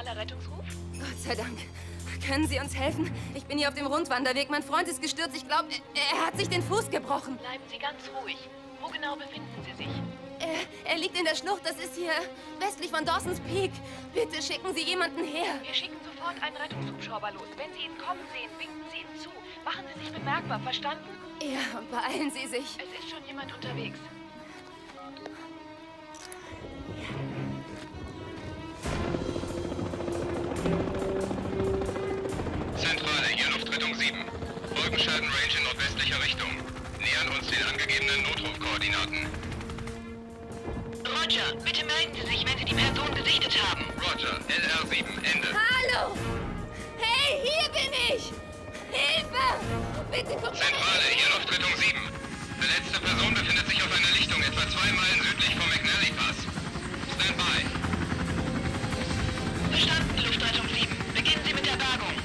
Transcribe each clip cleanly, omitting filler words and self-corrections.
normaler Rettungsruf? Gott sei Dank. Können Sie uns helfen? Ich bin hier auf dem Rundwanderweg. Mein Freund ist gestürzt. Ich glaube, er hat sich den Fuß gebrochen. Bleiben Sie ganz ruhig. Wo genau befinden Sie sich? Er liegt in der Schlucht. Das ist hier westlich von Dawson's Peak. Bitte schicken Sie jemanden her. Wir schicken sofort einen Rettungshubschrauber los. Wenn Sie ihn kommen sehen, winken Sie ihm zu. Machen Sie sich bemerkbar, verstanden? Ja, und beeilen Sie sich. Es ist schon jemand unterwegs. Zentrale, hier Luftrettung 7. Wolkenscheidenrange in nordwestlicher Richtung. Nähern uns den angegebenen Notrufkoordinaten. Roger, bitte melden Sie sich, wenn Sie die Person gesichtet haben. Roger, LR7, Ende. Hallo! Hey, hier bin ich! Hilfe! Bitte komm Zentrale, hier Luftrettung 7. Verletzte Person befindet sich auf einer Lichtung etwa 2 Meilen südlich vom McNally Pass. Stand by. Verstanden, Luftrettung 7. Beginnen Sie mit der Bergung.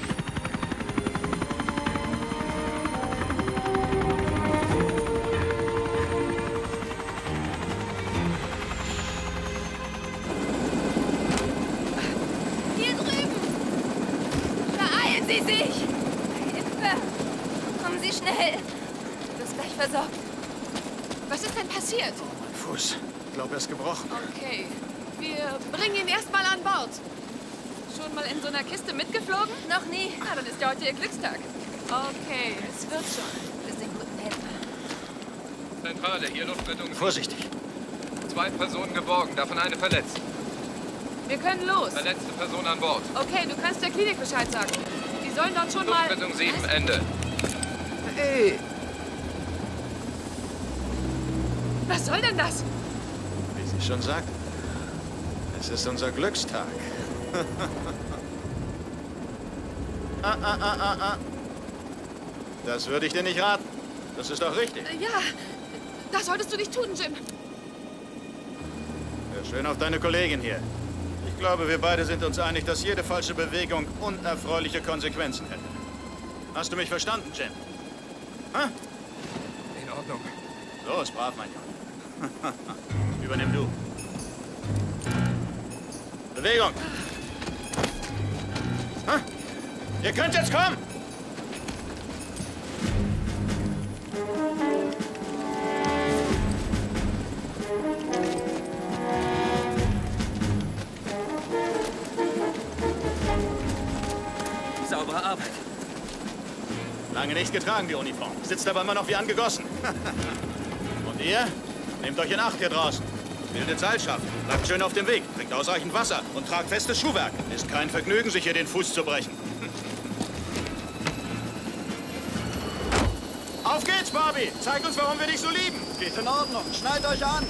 Hier drüben! Beeilen Sie sich! Hilfe! Kommen Sie schnell! Du wirst gleich versorgt. Was ist denn passiert? Mein Fuß. Ich glaube, er ist gebrochen. Okay. Wir bringen ihn erstmal an Bord. Schon mal in so einer Kiste mitgeflogen? Noch nie. Na, dann ist ja heute Ihr Glückstag. Okay, es wird schon. Du bist ein guter Helfer. Zentrale, hier Luftrettung 7. Vorsichtig. 2 Personen geborgen, davon eine verletzt. Wir können los. Verletzte Person an Bord. Okay, du kannst der Klinik Bescheid sagen. Die sollen dort schon mal... Luftrettung 7, Ende. Hey! Was soll denn das? Wie sie schon sagt, es ist unser Glückstag. Das würde ich dir nicht raten. Das ist doch richtig. Ja, das solltest du nicht tun, Jim. Ja, schön auf deine Kollegin hier. Ich glaube, wir beide sind uns einig, dass jede falsche Bewegung unerfreuliche Konsequenzen hätte. Hast du mich verstanden, Jim? Ha? In Ordnung. Los, brav, mein Junge. Übernimm du. Bewegung! Ha? Ihr könnt jetzt kommen! Saubere Arbeit. Lange nicht getragen, die Uniform. Sitzt aber immer noch wie angegossen. Und ihr? Nehmt euch in Acht hier draußen. Bildet Seilschaft. Bleibt schön auf dem Weg. Trinkt ausreichend Wasser. Und tragt festes Schuhwerk. Ist kein Vergnügen, sich hier den Fuß zu brechen. Auf geht's, Barbie! Zeig uns, warum wir dich so lieben! Geht in Ordnung. Schnallt euch an!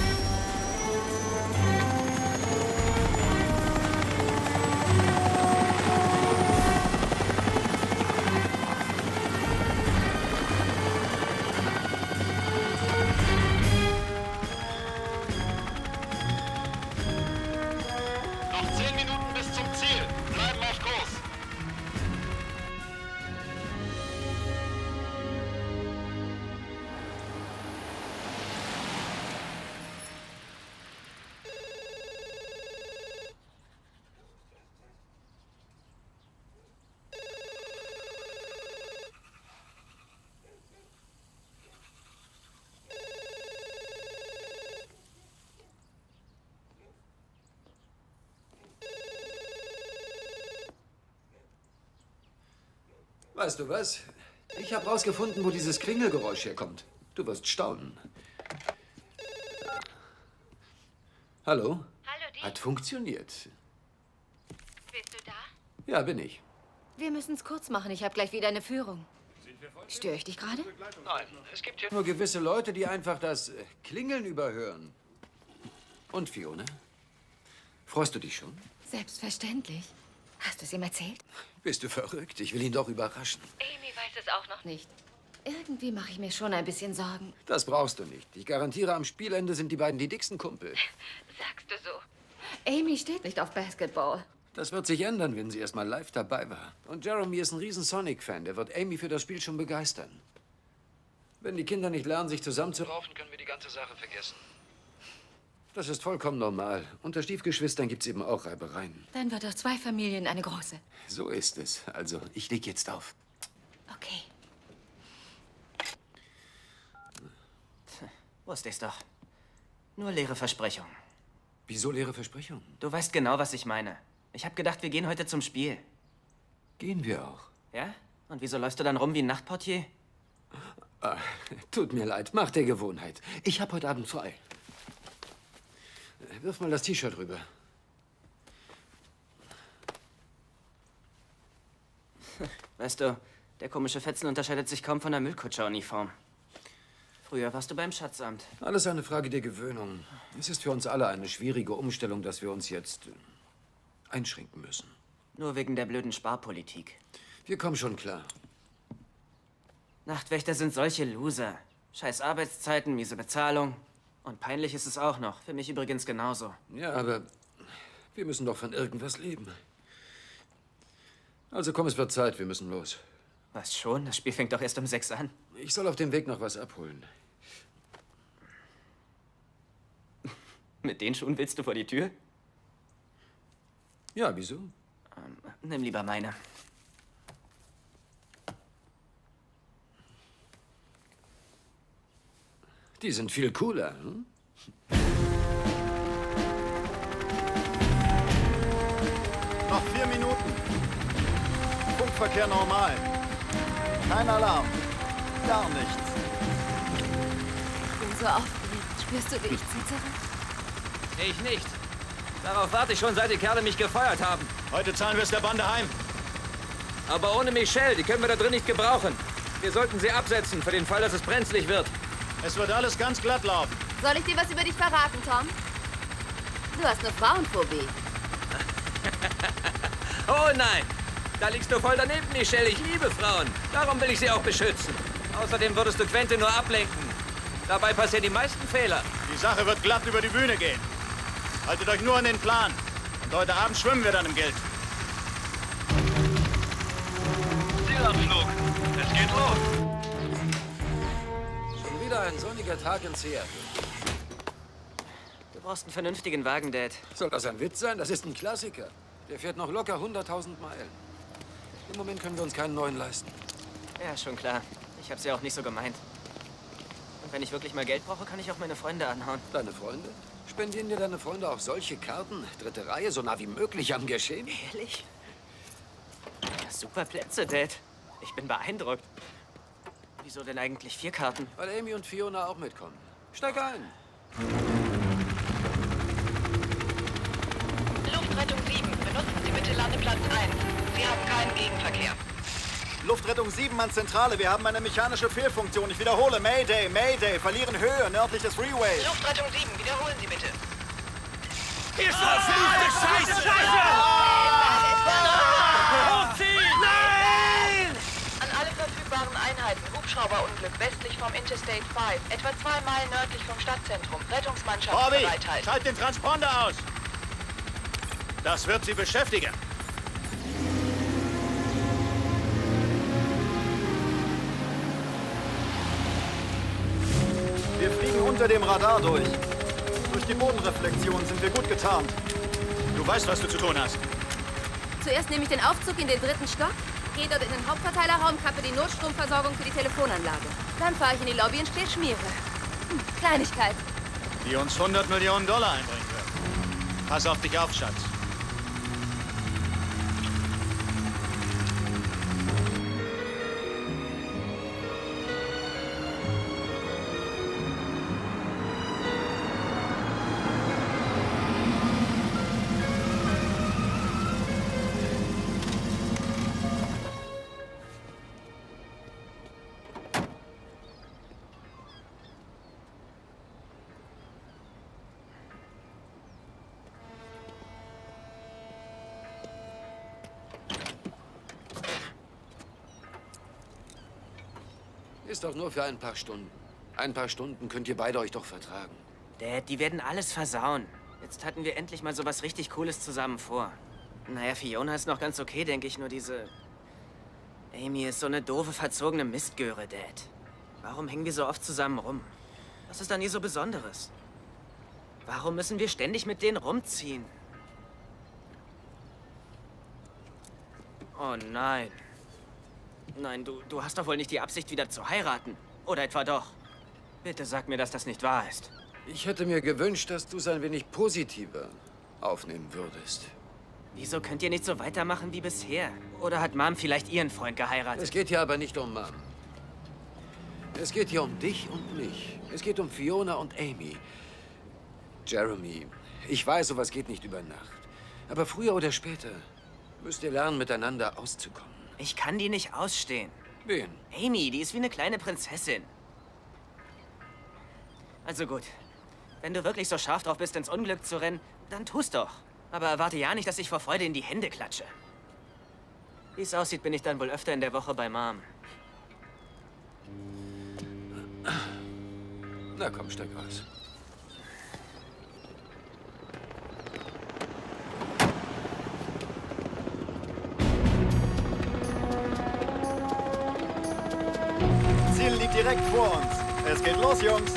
Noch 10 Minuten bis zum Ziel. Bleiben auf Kurs. Weißt du was? Ich habe rausgefunden, wo dieses Klingelgeräusch herkommt. Du wirst staunen. Hallo? Hallo, Dee. Hat funktioniert. Bist du da? Ja, bin ich. Wir müssen es kurz machen. Ich habe gleich wieder eine Führung. Störe ich dich gerade? Nein, es gibt hier nur gewisse Leute, die einfach das Klingeln überhören. Und Fiona? Freust du dich schon? Selbstverständlich. Hast du es ihm erzählt? Bist du verrückt? Ich will ihn doch überraschen. Amy weiß es auch noch nicht. Irgendwie mache ich mir schon ein bisschen Sorgen. Das brauchst du nicht. Ich garantiere, am Spielende sind die beiden die dicksten Kumpel. Sagst du so? Amy steht nicht auf Basketball. Das wird sich ändern, wenn sie erst mal live dabei war. Und Jeremy ist ein riesen Sonic-Fan. Der wird Amy für das Spiel schon begeistern. Wenn die Kinder nicht lernen, sich zusammenzuraufen, können wir die ganze Sache vergessen. Das ist vollkommen normal. Unter Stiefgeschwistern gibt's eben auch Reibereien. Dann wird aus 2 Familien eine große. So ist es. Also, ich leg jetzt auf. Okay. Wusste ich's doch. Nur leere Versprechungen. Wieso leere Versprechungen? Du weißt genau, was ich meine. Ich habe gedacht, wir gehen heute zum Spiel. Gehen wir auch. Ja? Und wieso läufst du dann rum wie ein Nachtportier? Ah, tut mir leid, mach der Gewohnheit. Ich hab heute Abend frei. Wirf mal das T-Shirt rüber. Weißt du, der komische Fetzen unterscheidet sich kaum von der Müllkutscheruniform. Früher warst du beim Schatzamt. Alles eine Frage der Gewöhnung. Es ist für uns alle eine schwierige Umstellung, dass wir uns jetzt einschränken müssen. Nur wegen der blöden Sparpolitik. Wir kommen schon klar. Nachtwächter sind solche Loser. Scheiß Arbeitszeiten, miese Bezahlung. Und peinlich ist es auch noch. Für mich übrigens genauso. Ja, aber wir müssen doch von irgendwas leben. Also komm, es wird Zeit, wir müssen los. Was schon? Das Spiel fängt doch erst um 6 an. Ich soll auf dem Weg noch was abholen. Mit den Schuhen willst du vor die Tür? Ja, wieso? Nimm lieber meine. Die sind viel cooler. Hm? Noch 4 Minuten. Funkverkehr normal. Kein Alarm. Gar nichts. Ich bin so aufgeregt. Spürst du, wie ich zittere? Ich nicht. Darauf warte ich schon, seit die Kerle mich gefeuert haben. Heute zahlen wir es der Bande heim. Aber ohne Michelle, die können wir da drin nicht gebrauchen. Wir sollten sie absetzen, für den Fall, dass es brenzlig wird. Es wird alles ganz glatt laufen. Soll ich dir was über dich verraten, Tom? Du hast eine Frauenphobie. Oh nein! Da liegst du voll daneben, Michelle. Ich liebe Frauen. Darum will ich sie auch beschützen. Außerdem würdest du Quentin nur ablenken. Dabei passieren die meisten Fehler. Die Sache wird glatt über die Bühne gehen. Haltet euch nur an den Plan. Und heute Abend schwimmen wir dann im Geld. Zielabflug. Es geht los. Schon wieder ein sonniger Tag in Seattle. Du brauchst einen vernünftigen Wagen, Dad. Soll das ein Witz sein? Das ist ein Klassiker. Der fährt noch locker 100.000 Meilen. Im Moment können wir uns keinen neuen leisten. Ja, schon klar. Ich hab's ja auch nicht so gemeint. Und wenn ich wirklich mal Geld brauche, kann ich auch meine Freunde anhauen. Deine Freunde? Spendieren dir deine Freunde auch solche Karten? 3. Reihe, so nah wie möglich am Geschehen? Ehrlich? Ja, super Plätze, Dad. Ich bin beeindruckt. Wieso denn eigentlich 4 Karten? Weil Amy und Fiona auch mitkommen. Steig ein. Luftrettung 7, benutzen Sie bitte Landeplatz 1. Sie haben keinen Gegenverkehr. Luftrettung 7 an Zentrale. Wir haben eine mechanische Fehlfunktion. Ich wiederhole. Mayday, Mayday. Verlieren Höhe. Nördliches Freeway. Luftrettung 7, wiederholen Sie bitte. Ihr verfluchte Scheiße! Nein! An alle verfügbaren Einheiten, Hubschrauberunglück westlich vom Interstate 5, etwa 2 Meilen nördlich vom Stadtzentrum. Rettungsmannschaft Bobby, bereithalten. schalt den Transponder aus. Das wird Sie beschäftigen. Wir fliegen unter dem Radar durch. Durch die Bodenreflexion sind wir gut getarnt. Du weißt, was du zu tun hast. Zuerst nehme ich den Aufzug in den 3. Stock, gehe dort in den Hauptverteilerraum, kappe die Notstromversorgung für die Telefonanlage. Dann fahre ich in die Lobby und stehe Schmiere. Kleinigkeit. Die uns $100 Millionen einbringen wird. Pass auf dich auf, Schatz. Ist doch nur für ein paar Stunden. Ein paar Stunden könnt ihr beide euch doch vertragen. Dad, die werden alles versauen. Jetzt hatten wir endlich mal so was richtig Cooles zusammen vor. Naja, Fiona ist noch ganz okay, denke ich, nur diese... Amy ist so eine doofe, verzogene Mistgöre, Dad. Warum hängen wir so oft zusammen rum? Was ist da nie so Besonderes? Warum müssen wir ständig mit denen rumziehen? Oh nein. Nein, du hast doch wohl nicht die Absicht, wieder zu heiraten. Oder etwa doch? Bitte sag mir, dass das nicht wahr ist. Ich hätte mir gewünscht, dass du es ein wenig positiver aufnehmen würdest. Wieso könnt ihr nicht so weitermachen wie bisher? Oder hat Mom vielleicht ihren Freund geheiratet? Es geht hier aber nicht um Mom. Es geht hier um dich und mich. Es geht um Fiona und Amy. Jeremy, ich weiß, sowas geht nicht über Nacht. Aber früher oder später müsst ihr lernen, miteinander auszukommen. Ich kann die nicht ausstehen. Wen? Amy, die ist wie eine kleine Prinzessin. Also gut. Wenn du wirklich so scharf drauf bist, ins Unglück zu rennen, dann tu's doch. Aber erwarte ja nicht, dass ich vor Freude in die Hände klatsche. Wie es aussieht, bin ich dann wohl öfter in der Woche bei Mom. Na komm, steig aus. Ziel liegt direkt vor uns. Es geht los, Jungs.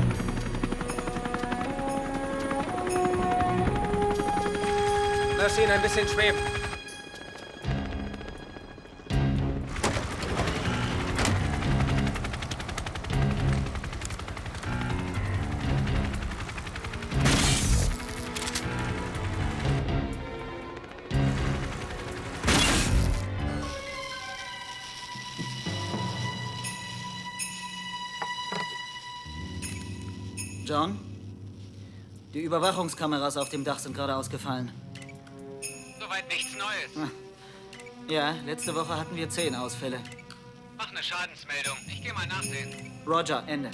Lass ihn ein bisschen schweben. John? Die Überwachungskameras auf dem Dach sind gerade ausgefallen. Soweit nichts Neues. Ja, letzte Woche hatten wir 10 Ausfälle. Mach eine Schadensmeldung. Ich gehe mal nachsehen. Roger, Ende.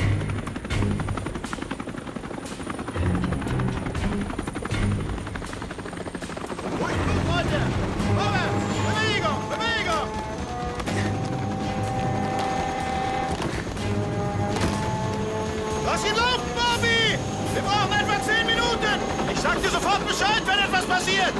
Ruhig, Leute! Vorwärts! Bewegung! Bewegung! Lass ihn laufen, Bobby! Wir brauchen etwa 10 Minuten! Ich sag dir sofort Bescheid, wenn etwas passiert!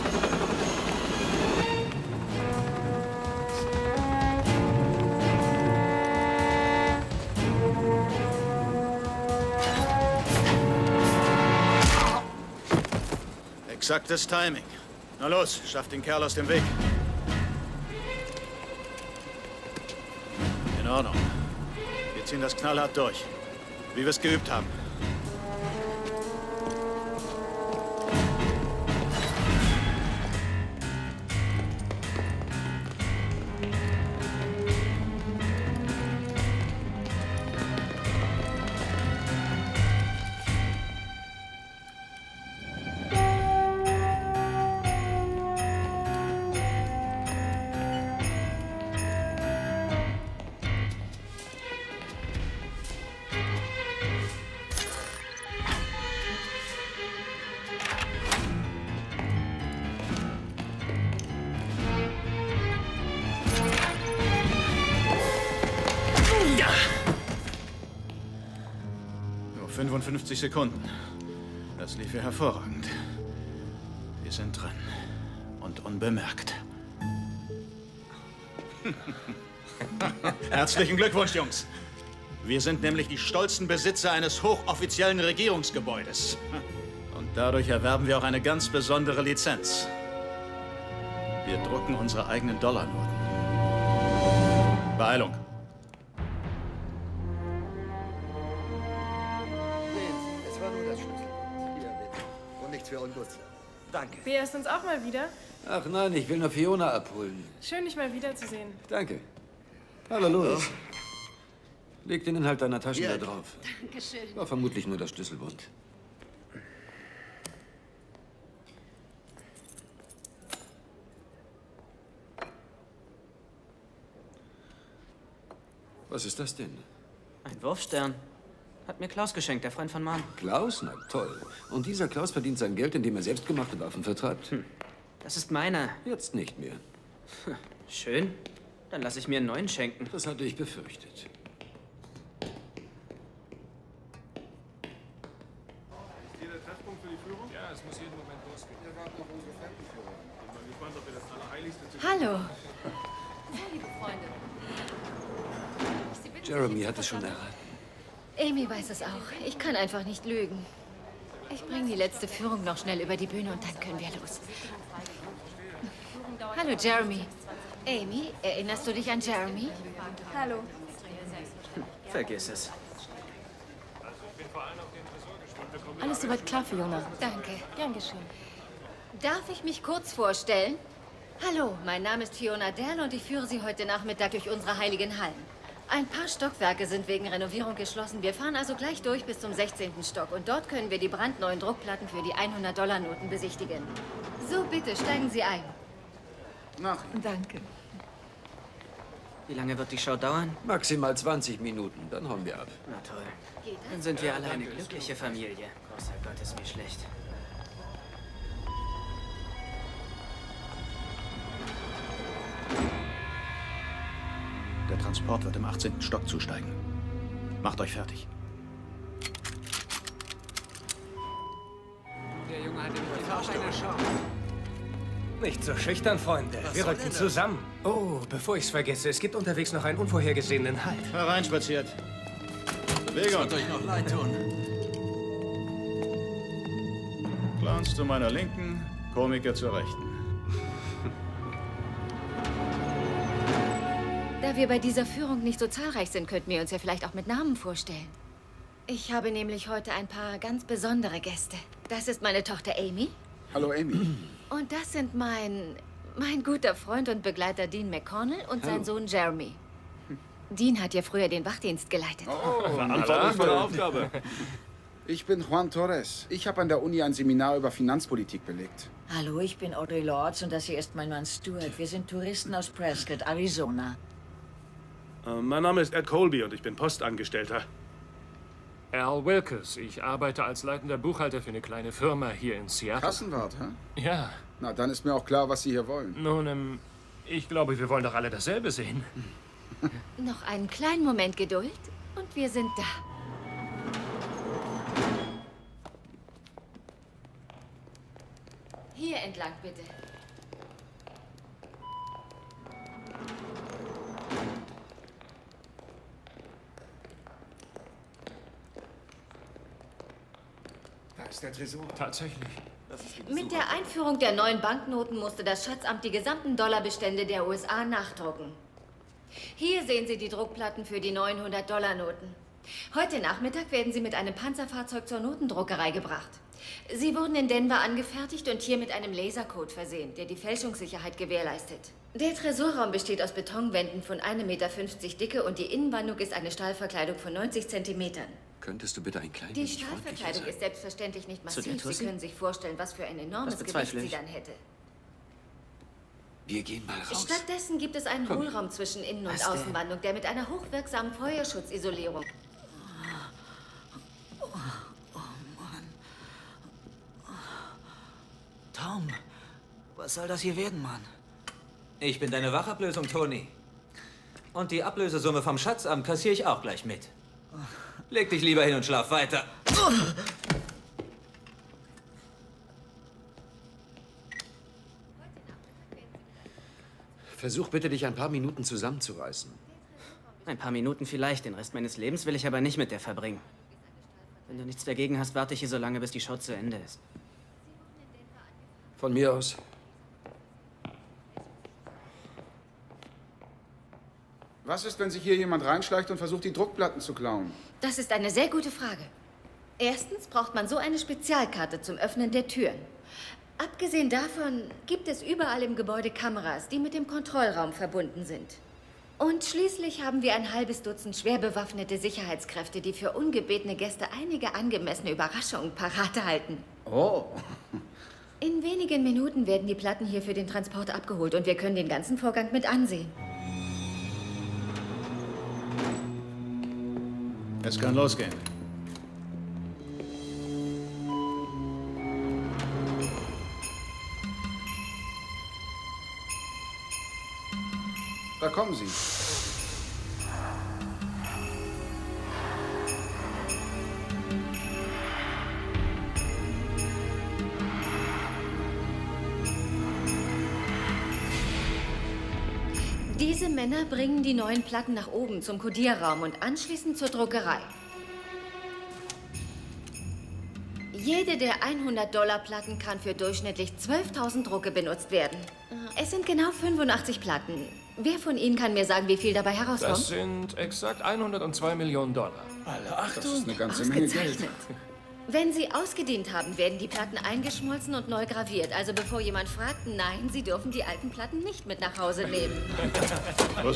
Exaktes Timing. Na los, schaff den Kerl aus dem Weg. In Ordnung. Wir ziehen das knallhart durch. Wie wir es geübt haben. Nur 55 Sekunden. Das lief ja hervorragend. Wir sind drin. Und unbemerkt. Herzlichen Glückwunsch, Jungs. Wir sind nämlich die stolzen Besitzer eines hochoffiziellen Regierungsgebäudes. Und dadurch erwerben wir auch eine ganz besondere Lizenz. Wir drucken unsere eigenen Dollarnoten. Beeilung. Es war nur das Schlüssel. Hier, bitte. Und nichts für Ungutsler. Danke. Wer ist uns auch mal wieder? Ach nein, ich will nur Fiona abholen. Schön, dich mal wiederzusehen. Danke. Hallo, Louis. Leg den Inhalt deiner Taschen da drauf. Dankeschön. War vermutlich nur das Schlüsselbund. Was ist das denn? Ein Wurfstern. Hat mir Klaus geschenkt, der Freund von Mom. Klaus? Na toll. Und dieser Klaus verdient sein Geld, indem er selbstgemachte Waffen vertreibt? Das ist meiner. Jetzt nicht mehr. Schön. Dann lasse ich mir einen neuen schenken. Das hatte ich befürchtet. Ist hier der Treffpunkt für die Führung? Ja, es muss jeden Moment losgehen. Wir warten auf unsere Fremdenführung. Ich bin mal gespannt, ob wir das Allerheiligste zu Hallo. Liebe Freunde. Jeremy hat es schon erraten. Amy weiß es auch. Ich kann einfach nicht lügen. Ich bringe die letzte Führung noch schnell über die Bühne und dann können wir los. Hallo, Jeremy. Amy, erinnerst du dich an Jeremy? Hallo. Vergiss es. Alles soweit klar, Fiona. Danke. Gern geschehen. Darf ich mich kurz vorstellen? Hallo, mein Name ist Fiona Dell und ich führe Sie heute Nachmittag durch unsere heiligen Hallen. Ein paar Stockwerke sind wegen Renovierung geschlossen. Wir fahren also gleich durch bis zum 16. Stock. Und dort können wir die brandneuen Druckplatten für die 100-Dollar-Noten besichtigen. So, bitte, steigen Sie ein. Danke. Wie lange wird die Show dauern? Maximal 20 Minuten, dann hauen wir ab. Na toll. Dann sind wir alle eine glückliche Familie. Großer Gott, ist mir schlecht. Der Transport wird im 18. Stock zusteigen. Macht euch fertig. Der Junge hat nämlich auch eine Chance. Nicht so schüchtern, Freunde. Wir rücken zusammen. Oh, bevor ich's vergesse, es gibt unterwegs noch einen unvorhergesehenen Halt. Hereinspaziert. Bewegung. Das wird euch noch leid tun. Clowns zu meiner Linken, Komiker zur Rechten. Da wir bei dieser Führung nicht so zahlreich sind, könnten wir uns ja vielleicht auch mit Namen vorstellen. Ich habe nämlich heute ein paar ganz besondere Gäste. Das ist meine Tochter Amy. Hallo, Amy. Und das sind mein guter Freund und Begleiter Dean McConnell und sein Sohn Jeremy. Dean hat ja früher den Wachdienst geleitet. Verantwortungsvolle Aufgabe. Ich bin Juan Torres. Ich habe an der Uni ein Seminar über Finanzpolitik belegt. Hallo, ich bin Audrey Lords und das hier ist mein Mann Stuart. Wir sind Touristen aus Prescott, Arizona. Mein Name ist Ed Colby und ich bin Postangestellter. Al Wilkes. Ich arbeite als leitender Buchhalter für eine kleine Firma hier in Seattle. Kassenwart, hä? Ja. Na, dann ist mir auch klar, was Sie hier wollen. Nun, ich glaube, wir wollen doch alle dasselbe sehen. Noch einen kleinen Moment Geduld und wir sind da. Hier entlang, bitte. Da ist der Tresor. Tatsächlich. Mit der Einführung der neuen Banknoten musste das Schatzamt die gesamten Dollarbestände der USA nachdrucken. Hier sehen Sie die Druckplatten für die 900-Dollar-Noten. Heute Nachmittag werden sie mit einem Panzerfahrzeug zur Notendruckerei gebracht. Sie wurden in Denver angefertigt und hier mit einem Lasercode versehen, der die Fälschungssicherheit gewährleistet. Der Tresorraum besteht aus Betonwänden von 1,50 Meter Dicke und die Innenwandung ist eine Stahlverkleidung von 90 Zentimetern. Könntest du bitte ein klein Die wenig freundlicher Stahlverkleidung sein? ist selbstverständlich nicht Zu der massiv. Tussi? Sie können sich vorstellen, was für ein enormes Das Gewicht bezweifle sie ich. dann hätte. Wir gehen mal raus. Stattdessen gibt es einen Hohlraum zwischen Innen- und Was denn? Außenwandung, der mit einer hochwirksamen Feuerschutzisolierung. Tom, was soll das hier werden, Mann? Ich bin deine Wachablösung, Tony. Und die Ablösesumme vom Schatzamt kassiere ich auch gleich mit. Leg dich lieber hin und schlaf weiter. Versuch bitte, dich ein paar Minuten zusammenzureißen. Ein paar Minuten vielleicht, den Rest meines Lebens will ich aber nicht mit dir verbringen. Wenn du nichts dagegen hast, warte ich hier so lange, bis die Show zu Ende ist. Von mir aus. Was ist, wenn sich hier jemand reinschleicht und versucht, die Druckplatten zu klauen? Das ist eine sehr gute Frage. Erstens braucht man so eine Spezialkarte zum Öffnen der Türen. Abgesehen davon gibt es überall im Gebäude Kameras, die mit dem Kontrollraum verbunden sind. Und schließlich haben wir ein halbes Dutzend schwer bewaffnete Sicherheitskräfte, die für ungebetene Gäste einige angemessene Überraschungen parat halten. Oh. In wenigen Minuten werden die Platten hier für den Transport abgeholt und wir können den ganzen Vorgang mit ansehen. Es kann losgehen. Da kommen sie. Diese Männer bringen die neuen Platten nach oben zum Kodierraum und anschließend zur Druckerei. Jede der 100-Dollar-Platten kann für durchschnittlich 12.000 Drucke benutzt werden. Es sind genau 85 Platten. Wer von Ihnen kann mir sagen, wie viel dabei herauskommt? Das sind exakt 102 Millionen $. Alle Achtung. Das ist eine ganze Menge Geld. Wenn Sie ausgedient haben, werden die Platten eingeschmolzen und neu graviert. Also bevor jemand fragt, nein, Sie dürfen die alten Platten nicht mit nach Hause nehmen. Los.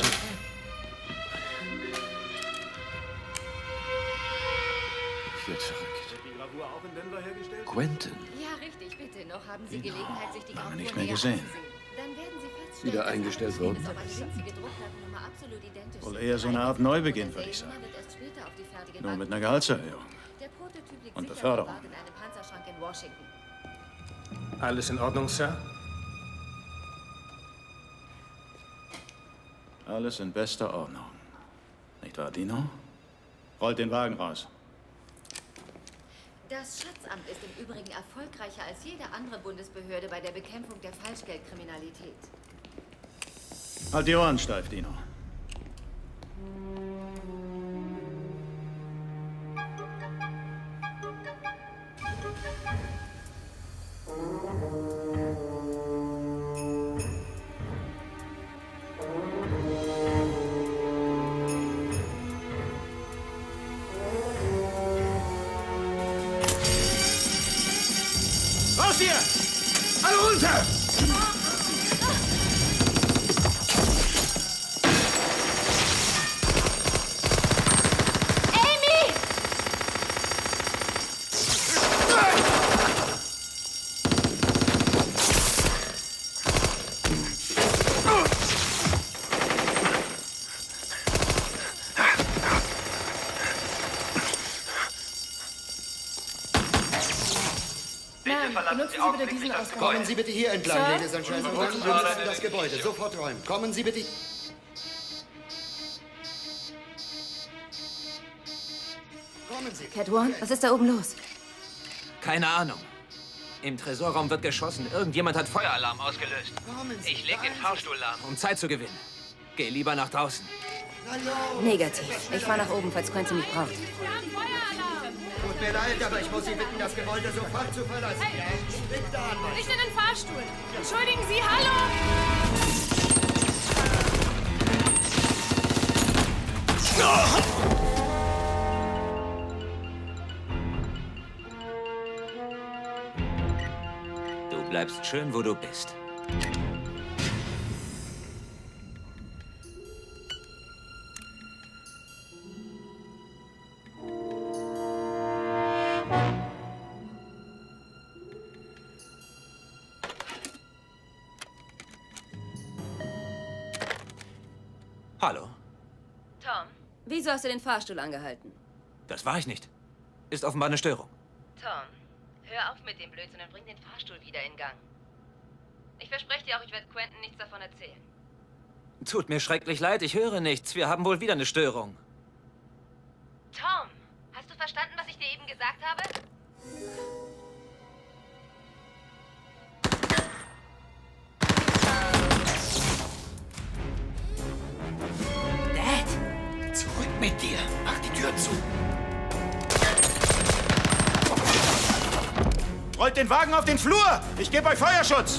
Ich werde verrückt. Die Gravur auch in Denver hergestellt? Quentin. Ja, richtig, bitte. Noch haben Sie Gelegenheit, sich die Gravur nicht mehr näher gesehen. anzusehen. Dann werden Sie feststellen, Wieder eingestellt worden? dass eine winzige Druckplattennummer absolut identisch Wohl sind. eher so eine Art Neubeginn, würde ich sagen. Wird erst später auf die fertige Nur Bank mit einer Gehaltserhöhung. Der Prototyp liegt Und sicher Beförderung. verwahrt in einem Panzerschrank in Washington. Alles in Ordnung, Sir? Alles in bester Ordnung. Nicht wahr, Dino? Rollt den Wagen raus. Das Schatzamt ist im Übrigen erfolgreicher als jede andere Bundesbehörde bei der Bekämpfung der Falschgeldkriminalität. Halt die Ohren steif, Dino. Raus hier! Alle runter! Amy! Benutzen Sie bitte diesen Ausgang. Kommen Sie bitte hier entlang, Ladies and Gentlemen. Wir müssen das Gebäude sofort räumen. Kommen Sie bitte... Kommen Sie. Cat One, was ist da oben los? Keine Ahnung. Im Tresorraum wird geschossen. Irgendjemand hat Feueralarm ausgelöst. Ich leg den Fahrstuhl lahm, um Zeit zu gewinnen. Geh lieber nach draußen. Negativ. Ich fahre nach oben, falls Quentin mich braucht. Tut mir leid, aber ich muss Sie bitten, das Gebäude sofort zu verlassen. Bitte an. Nicht in den Fahrstuhl. Entschuldigen Sie, hallo! Du bleibst schön, wo du bist. Hallo? Tom? Wieso hast du den Fahrstuhl angehalten? Das war ich nicht. Ist offenbar eine Störung. Tom, hör auf mit dem Blödsinn und bring den Fahrstuhl wieder in Gang. Ich verspreche dir auch, ich werde Quentin nichts davon erzählen. Tut mir schrecklich leid, ich höre nichts. Wir haben wohl wieder eine Störung. Tom, hast du verstanden, was ich dir eben gesagt habe? Dad! Zurück mit dir! Mach die Tür zu! Rollt den Wagen auf den Flur! Ich gebe euch Feuerschutz!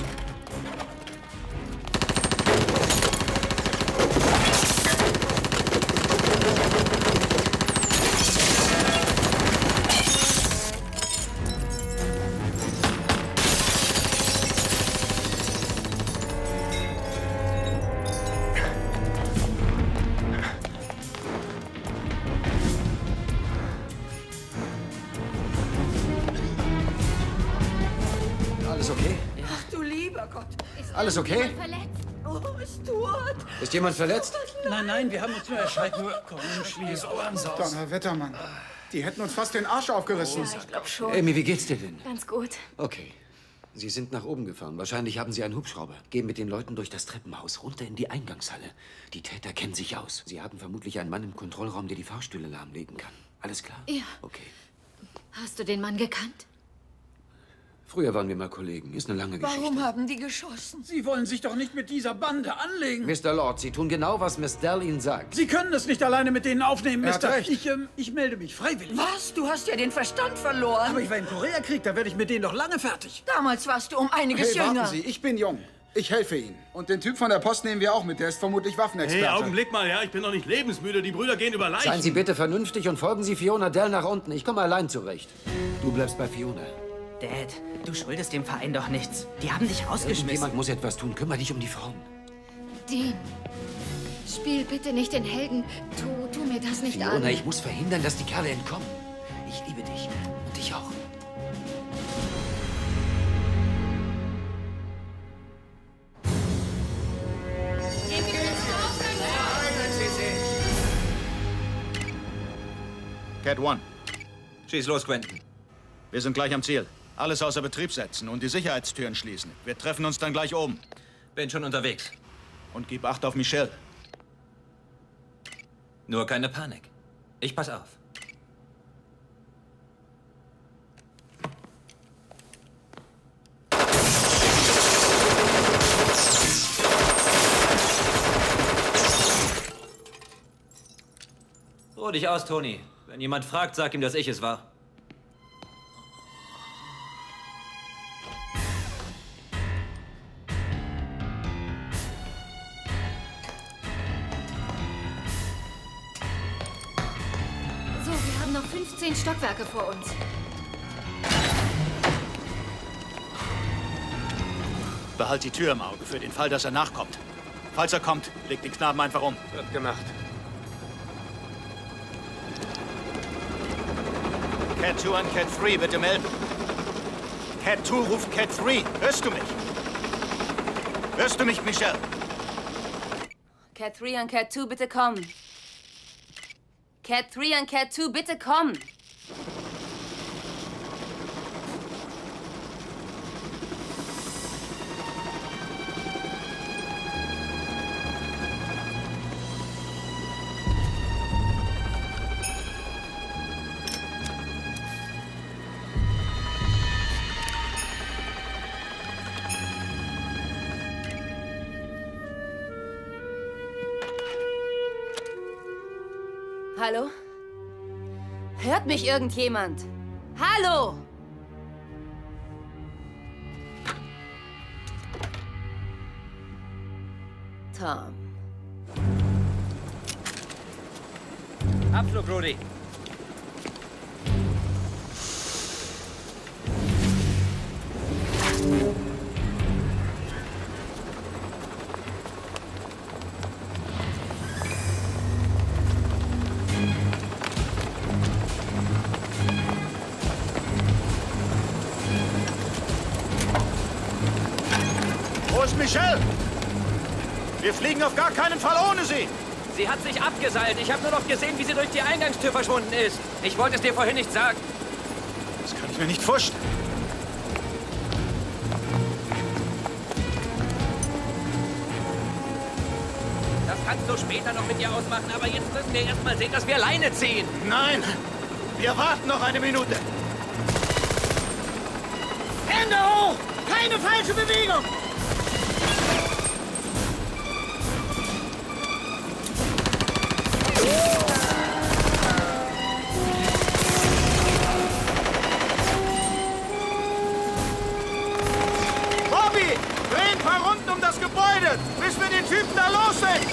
Alles okay? Ach du lieber Gott. Alles okay? Oh, Stuart. Ist jemand verletzt? Nein, nein, wir haben uns nur erschreckt. Komm, schließ Ohren aus. Donnerwetter, Mann. Die hätten uns fast den Arsch aufgerissen. Ja, ich glaube schon. Amy, wie geht's dir denn? Ganz gut. Okay. Sie sind nach oben gefahren. Wahrscheinlich haben Sie einen Hubschrauber. Gehen mit den Leuten durch das Treppenhaus, runter in die Eingangshalle. Die Täter kennen sich aus. Sie haben vermutlich einen Mann im Kontrollraum, der die Fahrstühle lahmlegen kann. Alles klar? Ja. Okay. Hast du den Mann gekannt? Früher waren wir mal Kollegen. Ist eine lange Geschichte. Warum haben die geschossen? Sie wollen sich doch nicht mit dieser Bande anlegen. Mr. Lord, Sie tun genau, was Miss Dell Ihnen sagt. Sie können es nicht alleine mit denen aufnehmen, Er hat Mister. recht. Ich melde mich freiwillig. Was? Du hast ja den Verstand verloren. Aber ich war im Koreakrieg, da werde ich mit denen doch lange fertig. Damals warst du um einiges Hey, jünger. warten Sie, ich bin jung. Ich helfe Ihnen. Und den Typ von der Post nehmen wir auch mit. Der ist vermutlich Waffenexperte. Hey, Augenblick mal, ja. Ich bin noch nicht lebensmüde. Die Brüder gehen über Leichen. Seien Sie bitte vernünftig und folgen Sie Fiona Dell nach unten. Ich komme allein zurecht. Du bleibst bei Fiona. Dad, du schuldest dem Verein doch nichts. Die haben dich rausgeschmissen. Jemand muss etwas tun. Kümmere dich um die Frauen. Dean, spiel bitte nicht den Helden. Tu mir das nicht an. Fiona, ich muss verhindern, dass die Kerle entkommen. Ich liebe dich. Und dich auch. Cat One. Schieß los, Quentin. Wir sind gleich am Ziel. Alles außer Betrieb setzen und die Sicherheitstüren schließen. Wir treffen uns dann gleich oben. Bin schon unterwegs. Und gib Acht auf Michelle. Nur keine Panik. Ich pass auf. Ruh dich aus, Tony. Wenn jemand fragt, sag ihm, dass ich es war. So, wir haben noch 15 Stockwerke vor uns. Behalt die Tür im Auge für den Fall, dass er nachkommt. Falls er kommt, leg den Knaben einfach um. Wird gemacht. Cat 2 an Cat 3, bitte melden. Cat 2 ruft Cat 3. Hörst du mich? Hörst du mich, Michelle? Cat 3 an Cat 2, bitte komm. Cat 3 an Cat 2, bitte komm. Hallo? Hört mich irgendjemand? Hallo? Tom. Abflug, Rudy. Wo ist Michelle? Wir fliegen auf gar keinen Fall ohne sie. Sie hat sich abgeseilt. Ich habe nur noch gesehen, wie sie durch die Eingangstür verschwunden ist. Ich wollte es dir vorhin nicht sagen. Das kann ich mir nicht vorstellen. Das kannst du später noch mit ihr ausmachen, aber jetzt müssen wir erst mal sehen, dass wir Leine ziehen. Nein! Wir warten noch eine Minute. Hände hoch! Keine falsche Bewegung! Bobby! Dreh ein paar Runden um das Gebäude, bis wir den Typen da los sind!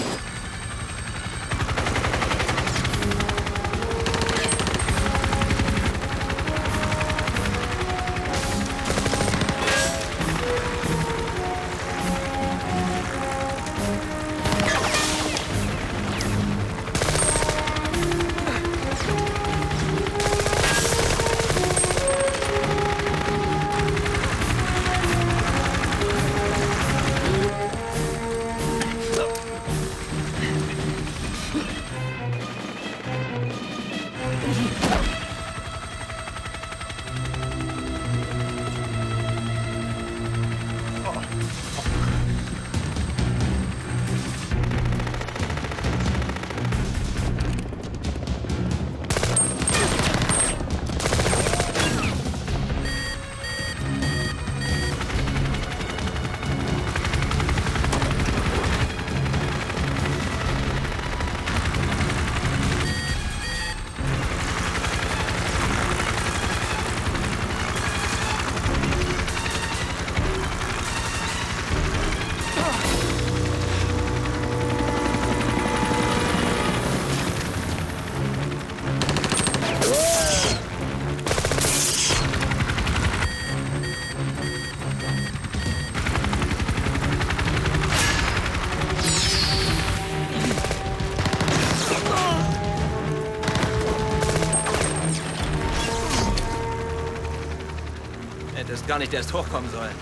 Hättest gar nicht erst hochkommen sollen.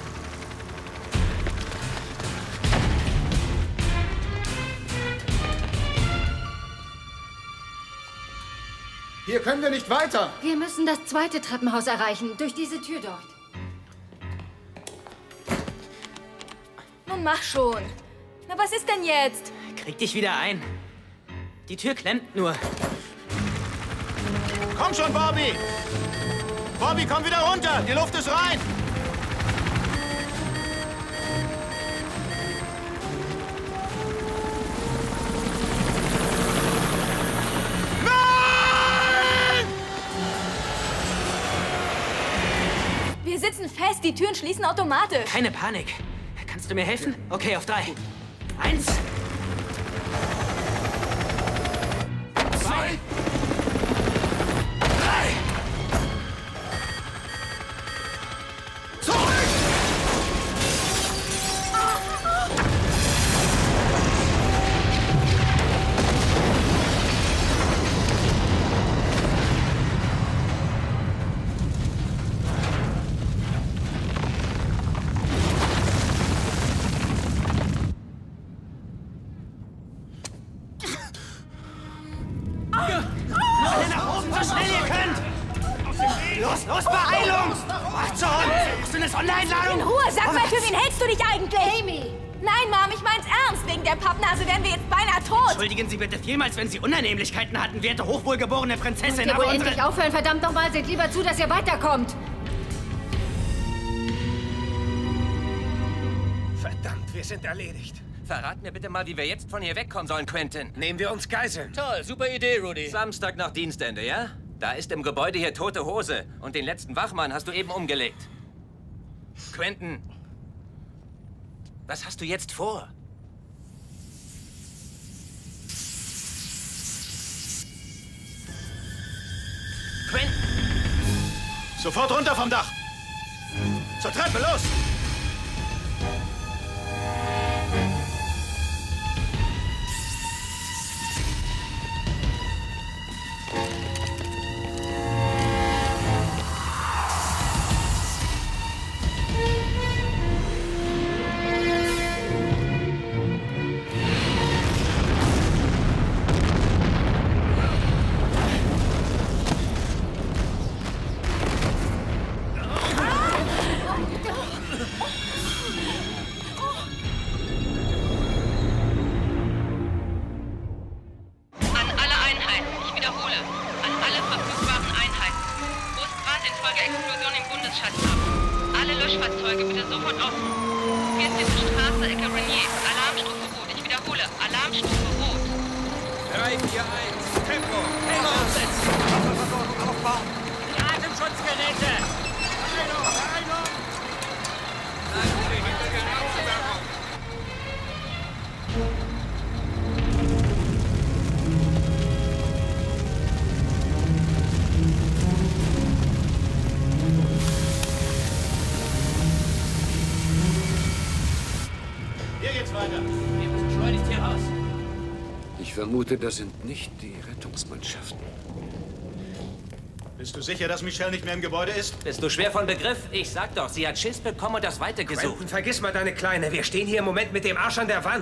Hier können wir nicht weiter. Wir müssen das zweite Treppenhaus erreichen, durch diese Tür dort. Nun mach schon. Na, was ist denn jetzt? Krieg dich wieder ein. Die Tür klemmt nur. Komm schon, Bobby! Bobby, komm wieder runter! Die Luft ist rein! Wir sitzen fest, die Türen schließen automatisch. Keine Panik. Kannst du mir helfen? Okay, auf 3. 1. 2. 3. Zurück! Alle nach oben, so schnell ihr könnt! Los, los, Beeilung! Was zur Hölle? Hast du eine Sondereinladung? In Ruhe, sag mal, für wen hältst du dich eigentlich? Amy! Nein, Mom, ich mein's ernst. Wegen der Pappnase wären wir jetzt beinahe tot. Entschuldigen Sie bitte vielmals, wenn Sie Unannehmlichkeiten hatten, werte hochwohlgeborene Prinzessin. Könnt ihr wohl endlich aufhören? Verdammt nochmal, seht lieber zu, dass ihr weiterkommt. Verdammt, wir sind erledigt. Verrat mir bitte mal, wie wir jetzt von hier wegkommen sollen, Quentin. Nehmen wir uns Geiseln. Toll, super Idee, Rudy. Samstag nach Dienstende, ja? Da ist im Gebäude hier tote Hose. Und den letzten Wachmann hast du eben umgelegt. Quentin, was hast du jetzt vor? Quentin! Sofort runter vom Dach! Zur Treppe, los! Löschfahrzeuge bitte sofort auf. 14. Straße, Ecke Renier. Alarmstufe Rot. Ich wiederhole. Alarmstufe Rot. 341. Tempo. Tempo aufsetzen. Wasserversorgung aufbauen. Atemschutzgeräte. Heilung. Heilung. Bleiben Sie hinter der Rauchüberwachung. Weiter. Wir müssen schleunigst hier raus. Ich vermute, das sind nicht die Rettungsmannschaften. Bist du sicher, dass Michelle nicht mehr im Gebäude ist? Bist du schwer von Begriff? Ich sag doch, sie hat Schiss bekommen und das Weite gesucht. Quentin, vergiss mal deine Kleine. Wir stehen hier im Moment mit dem Arsch an der Wand.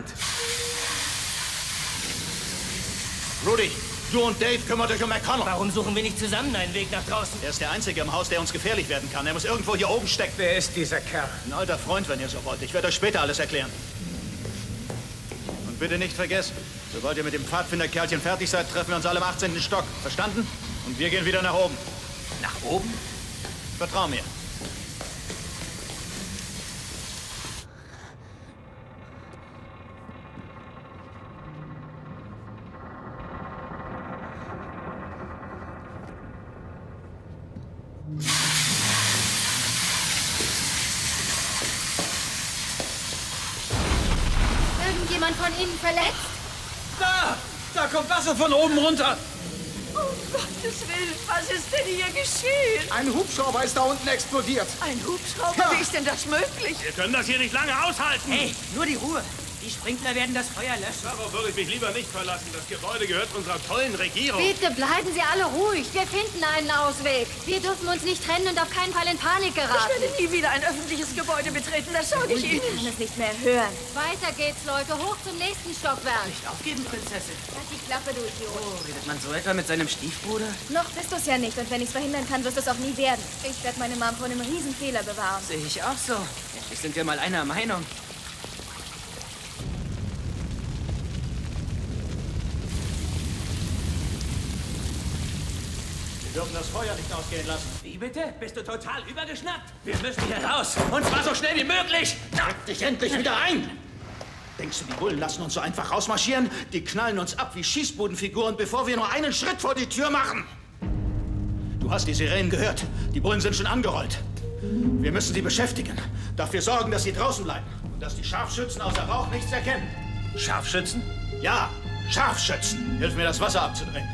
Rudy, du und Dave kümmert euch um McConnell. Warum suchen wir nicht zusammen einen Weg nach draußen? Er ist der Einzige im Haus, der uns gefährlich werden kann. Er muss irgendwo hier oben stecken. Wer ist dieser Kerl? Ein alter Freund, wenn ihr so wollt. Ich werde euch später alles erklären. Und bitte nicht vergessen, sobald ihr mit dem Pfadfinderkerlchen fertig seid, treffen wir uns alle im 18. Stock. Verstanden? Und wir gehen wieder nach oben. Nach oben? Vertrau mir. Irgendjemand von Ihnen verletzt? Da kommt Wasser von oben runter. Um Gottes Willen, was ist denn hier geschehen? Ein Hubschrauber ist da unten explodiert. Ein Hubschrauber? Wie ist denn das möglich? Wir können das hier nicht lange aushalten. Hey, nur die Ruhe. Die Sprinkler werden das Feuer löschen. Darauf würde ich mich lieber nicht verlassen. Das Gebäude gehört unserer tollen Regierung. Bitte bleiben Sie alle ruhig. Wir finden einen Ausweg. Wir dürfen uns nicht trennen und auf keinen Fall in Panik geraten. Ich werde nie wieder ein öffentliches Gebäude betreten, das sage ich Ihnen. Ich kann es nicht mehr hören. Weiter geht's, Leute. Hoch zum nächsten Stockwerk. Nicht aufgeben, Prinzessin. Halt die Klappe, du Idiot. Oh, redet man so etwa mit seinem Stiefbruder? Noch bist du es ja nicht und wenn ich es verhindern kann, wirst du es auch nie werden. Ich werde meine Mom vor einem Riesenfehler bewahren. Sehe ich auch so. Endlich sind wir mal einer Meinung. Wir dürfen das Feuer nicht ausgehen lassen. Wie bitte? Bist du total übergeschnappt? Wir müssen hier raus. Und zwar so schnell wie möglich. Halt dich endlich wieder ein! Denkst du, die Bullen lassen uns so einfach rausmarschieren? Die knallen uns ab wie Schießbudenfiguren, bevor wir nur einen Schritt vor die Tür machen. Du hast die Sirenen gehört. Die Bullen sind schon angerollt. Wir müssen sie beschäftigen. Dafür sorgen, dass sie draußen bleiben. Und dass die Scharfschützen außer Rauch nichts erkennen. Scharfschützen? Ja, Scharfschützen. Hilf mir, das Wasser abzudrehen.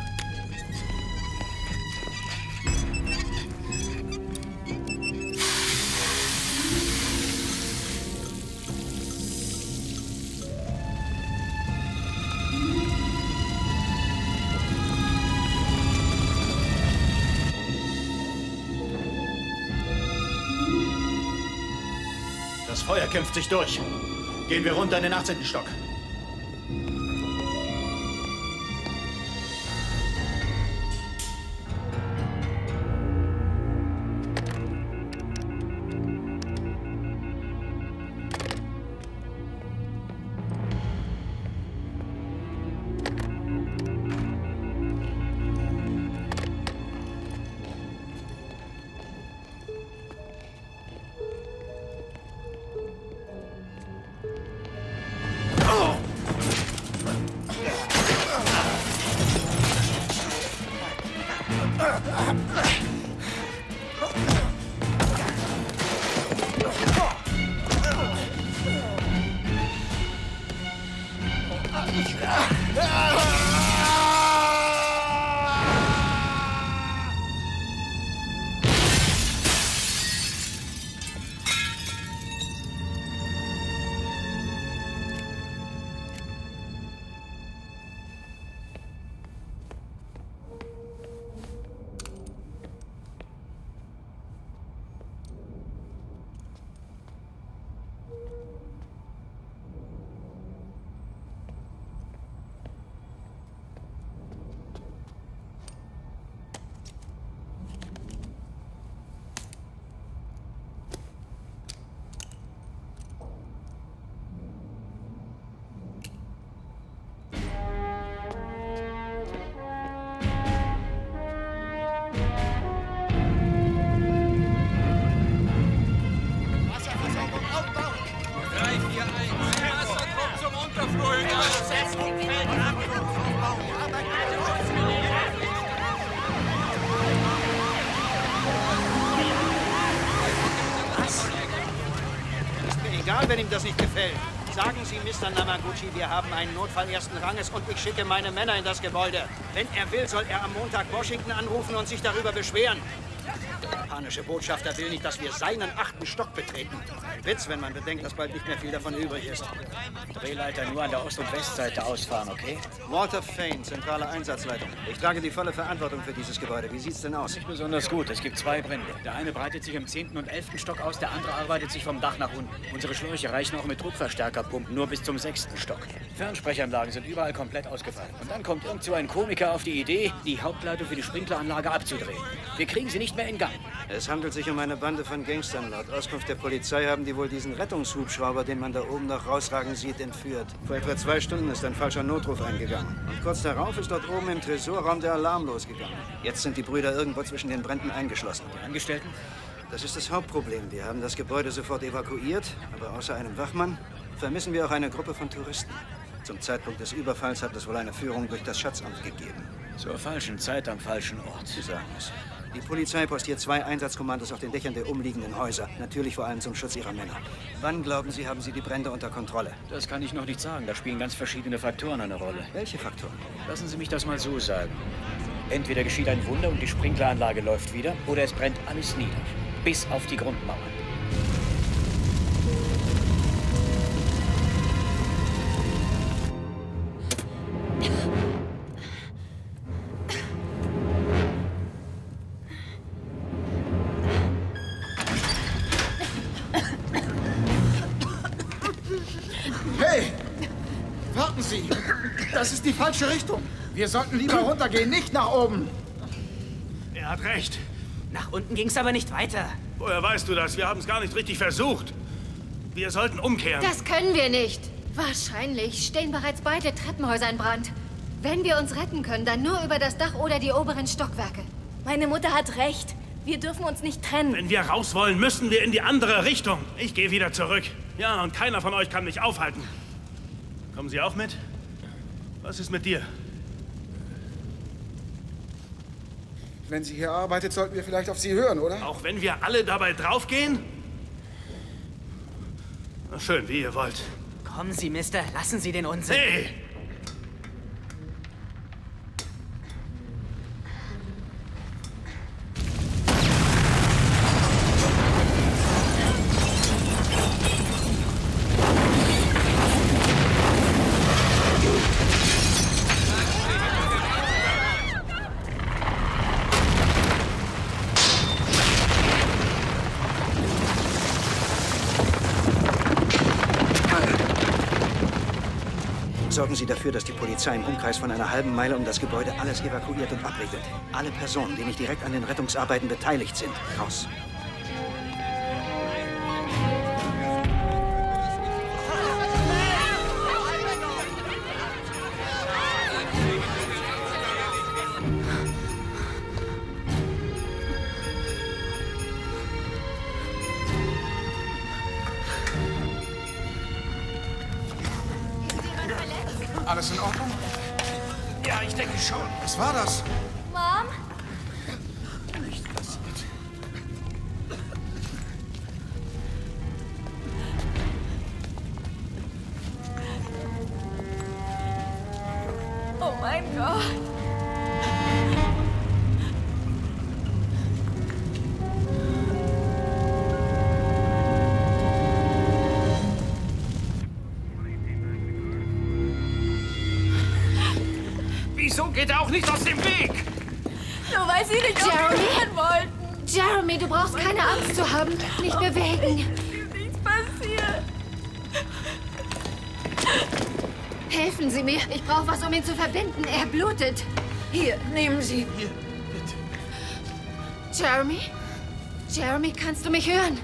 Das Feuer kämpft sich durch. Gehen wir runter in den 18. Stock. Egal, wenn ihm das nicht gefällt. Sagen Sie, Mr. Namaguchi, wir haben einen Notfall ersten Ranges und ich schicke meine Männer in das Gebäude. Wenn er will, soll er am Montag Washington anrufen und sich darüber beschweren. Der japanische Botschafter will nicht, dass wir seinen 8. Stock betreten. Ein Witz, wenn man bedenkt, dass bald nicht mehr viel davon übrig ist. Drehleiter nur an der Ost- und Westseite ausfahren, okay? Walter Fane, zentrale Einsatzleitung. Ich trage die volle Verantwortung für dieses Gebäude. Wie sieht's denn aus? Nicht besonders gut. Es gibt 2 Brände. Der eine breitet sich im 10. und 11. Stock aus, der andere arbeitet sich vom Dach nach unten. Unsere Schläuche reichen auch mit Druckverstärkerpumpen nur bis zum 6. Stock. Fernsprechanlagen sind überall komplett ausgefallen. Und dann kommt irgend so ein Komiker auf die Idee, die Hauptleitung für die Sprinkleranlage abzudrehen. Wir kriegen sie nicht mehr in Gang. Es handelt sich um eine Bande von Gangstern. Laut Auskunft der Polizei haben die wohl diesen Rettungshubschrauber, den man da oben noch rausragen sieht, entführt. Vor etwa 2 Stunden ist ein falscher Notruf eingegangen. Und kurz darauf ist dort oben im Tresorraum der Alarm losgegangen. Jetzt sind die Brüder irgendwo zwischen den Bränden eingeschlossen. Die Angestellten? Das ist das Hauptproblem. Wir haben das Gebäude sofort evakuiert, aber außer einem Wachmann vermissen wir auch eine Gruppe von Touristen. Zum Zeitpunkt des Überfalls hat es wohl eine Führung durch das Schatzamt gegeben. Zur falschen Zeit am falschen Ort. Sie sagen es. Die Polizei postiert 2 Einsatzkommandos auf den Dächern der umliegenden Häuser. Natürlich vor allem zum Schutz ihrer Männer. Wann, glauben Sie, haben Sie die Brände unter Kontrolle? Das kann ich noch nicht sagen. Da spielen ganz verschiedene Faktoren eine Rolle. Welche Faktoren? Lassen Sie mich das mal so sagen. Entweder geschieht ein Wunder und die Sprinkleranlage läuft wieder, oder es brennt alles nieder. Bis auf die Grundmauern. Das ist die falsche Richtung. Wir sollten lieber runtergehen, nicht nach oben. Er hat recht. Nach unten ging's aber nicht weiter. Woher weißt du das? Wir haben es gar nicht richtig versucht. Wir sollten umkehren. Das können wir nicht. Wahrscheinlich stehen bereits beide Treppenhäuser in Brand. Wenn wir uns retten können, dann nur über das Dach oder die oberen Stockwerke. Meine Mutter hat recht. Wir dürfen uns nicht trennen. Wenn wir raus wollen, müssen wir in die andere Richtung. Ich gehe wieder zurück. Ja, und keiner von euch kann mich aufhalten. Kommen Sie auch mit? Was ist mit dir? Wenn sie hier arbeitet, sollten wir vielleicht auf sie hören, oder? Auch wenn wir alle dabei draufgehen? Na schön, wie ihr wollt. Kommen Sie, Mister. Lassen Sie den Unsinn. Hey! Sorgen Sie dafür, dass die Polizei im Umkreis von einer halben Meile um das Gebäude alles evakuiert und abriegelt. Alle Personen, die nicht direkt an den Rettungsarbeiten beteiligt sind, raus. Alles in Ordnung? Ja, ich denke schon. Was war das? Mom? Nichts passiert. Oh mein Gott. Wieso geht er auch nicht aus dem Weg? Nur weil Sie nicht aufhören wollten. Jeremy, du brauchst keine Angst zu haben. Nicht bewegen. Ist nichts passiert. Helfen Sie mir. Ich brauche was, um ihn zu verbinden. Er blutet. Hier, nehmen Sie. Hier, bitte. Jeremy? Jeremy, kannst du mich hören?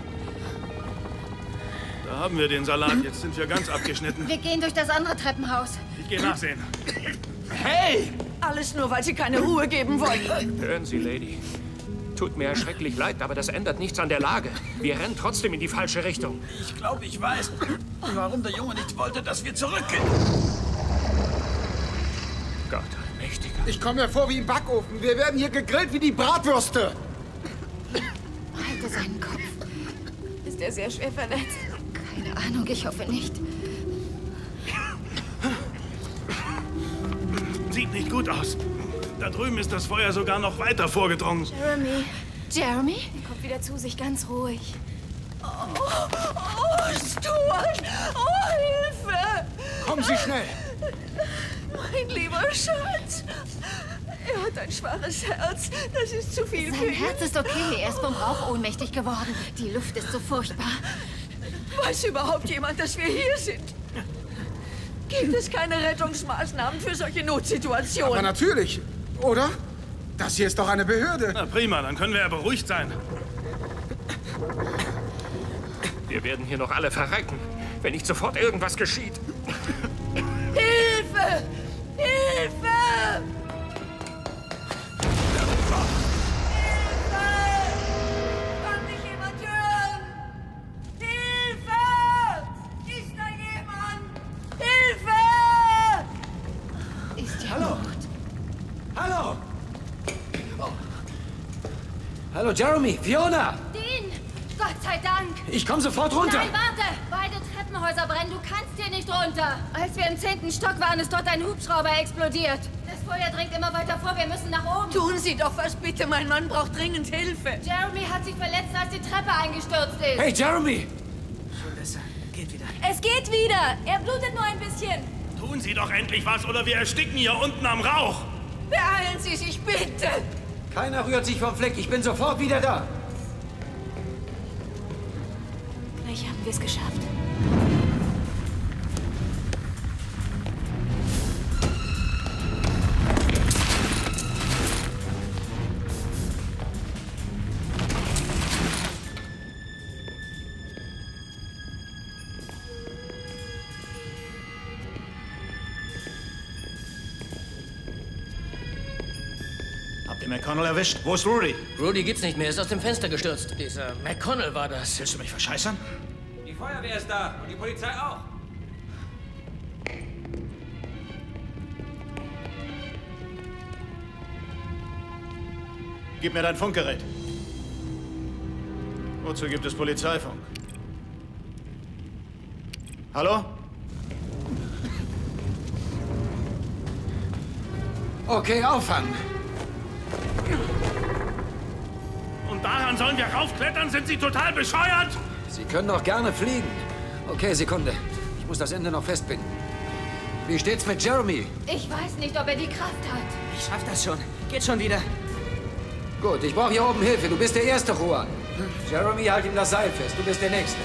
Da haben wir den Salat. Jetzt sind wir ganz abgeschnitten. Wir gehen durch das andere Treppenhaus. Ich gehe nachsehen. Hey! Alles nur, weil Sie keine Ruhe geben wollten. Hören Sie, Lady. Tut mir schrecklich leid, aber das ändert nichts an der Lage. Wir rennen trotzdem in die falsche Richtung. Ich glaube, ich weiß, warum der Junge nicht wollte, dass wir zurückgehen. Gott, allmächtiger. Ich komme mir vor wie im Backofen. Wir werden hier gegrillt wie die Bratwürste. Halte seinen Kopf. Ist er sehr schwer verletzt? Keine Ahnung, ich hoffe nicht. Sieht nicht gut aus. Da drüben ist das Feuer sogar noch weiter vorgedrungen. Jeremy. Jeremy? Er kommt wieder zu sich, ganz ruhig. Oh, Stuart! Oh, Hilfe! Kommen Sie schnell! Mein lieber Schatz! Er hat ein schwaches Herz. Das ist zu viel für Sein ihn. Herz ist okay. Er ist vom Rauch ohnmächtig geworden. Die Luft ist so furchtbar. Weiß überhaupt jemand, dass wir hier sind? Gibt es keine Rettungsmaßnahmen für solche Notsituationen? Aber natürlich, oder? Das hier ist doch eine Behörde. Na prima, dann können wir ja beruhigt sein. Wir werden hier noch alle verrecken, wenn nicht sofort irgendwas geschieht. Hilfe! Hilfe! Kann mich jemand hören? Hilfe! Ist da jemand? Hilfe! Ist ja Hallo! gut. Hallo! Hallo, Jeremy! Fiona! Dean! Gott sei Dank! Ich komme sofort runter! Nein, warte! Beide Treppenhäuser brennen. Du kannst hier nicht runter. Als wir im 10. Stock waren, ist dort ein Hubschrauber explodiert. Das Feuer dringt immer weiter vor. Wir müssen nach oben. Tun Sie doch was, bitte. Mein Mann braucht dringend Hilfe. Jeremy hat sich verletzt, als die Treppe eingestürzt ist. Hey, Jeremy! Schon besser. Geht wieder. Es geht wieder. Er blutet nur ein bisschen. Tun Sie doch endlich was, oder wir ersticken hier unten am Rauch. Beeilen Sie sich, bitte. Keiner rührt sich vom Fleck. Ich bin sofort wieder da. Gleich haben wir es geschafft. McConnell erwischt. Wo ist Rudy? Rudy gibt's nicht mehr, ist aus dem Fenster gestürzt. Dieser McConnell war das. Willst du mich verscheißern? Die Feuerwehr ist da und die Polizei auch. Gib mir dein Funkgerät. Wozu gibt es Polizeifunk? Hallo? Okay, auffangen. Und daran sollen wir raufklettern? Sind Sie total bescheuert? Sie können doch gerne fliegen. Okay, Sekunde. Ich muss das Ende noch festbinden. Wie steht's mit Jeremy? Ich weiß nicht, ob er die Kraft hat. Ich schaff das schon. Geht schon wieder. Gut, ich brauche hier oben Hilfe. Du bist der Erste, Juan. Jeremy, halt ihm das Seil fest. Du bist der Nächste.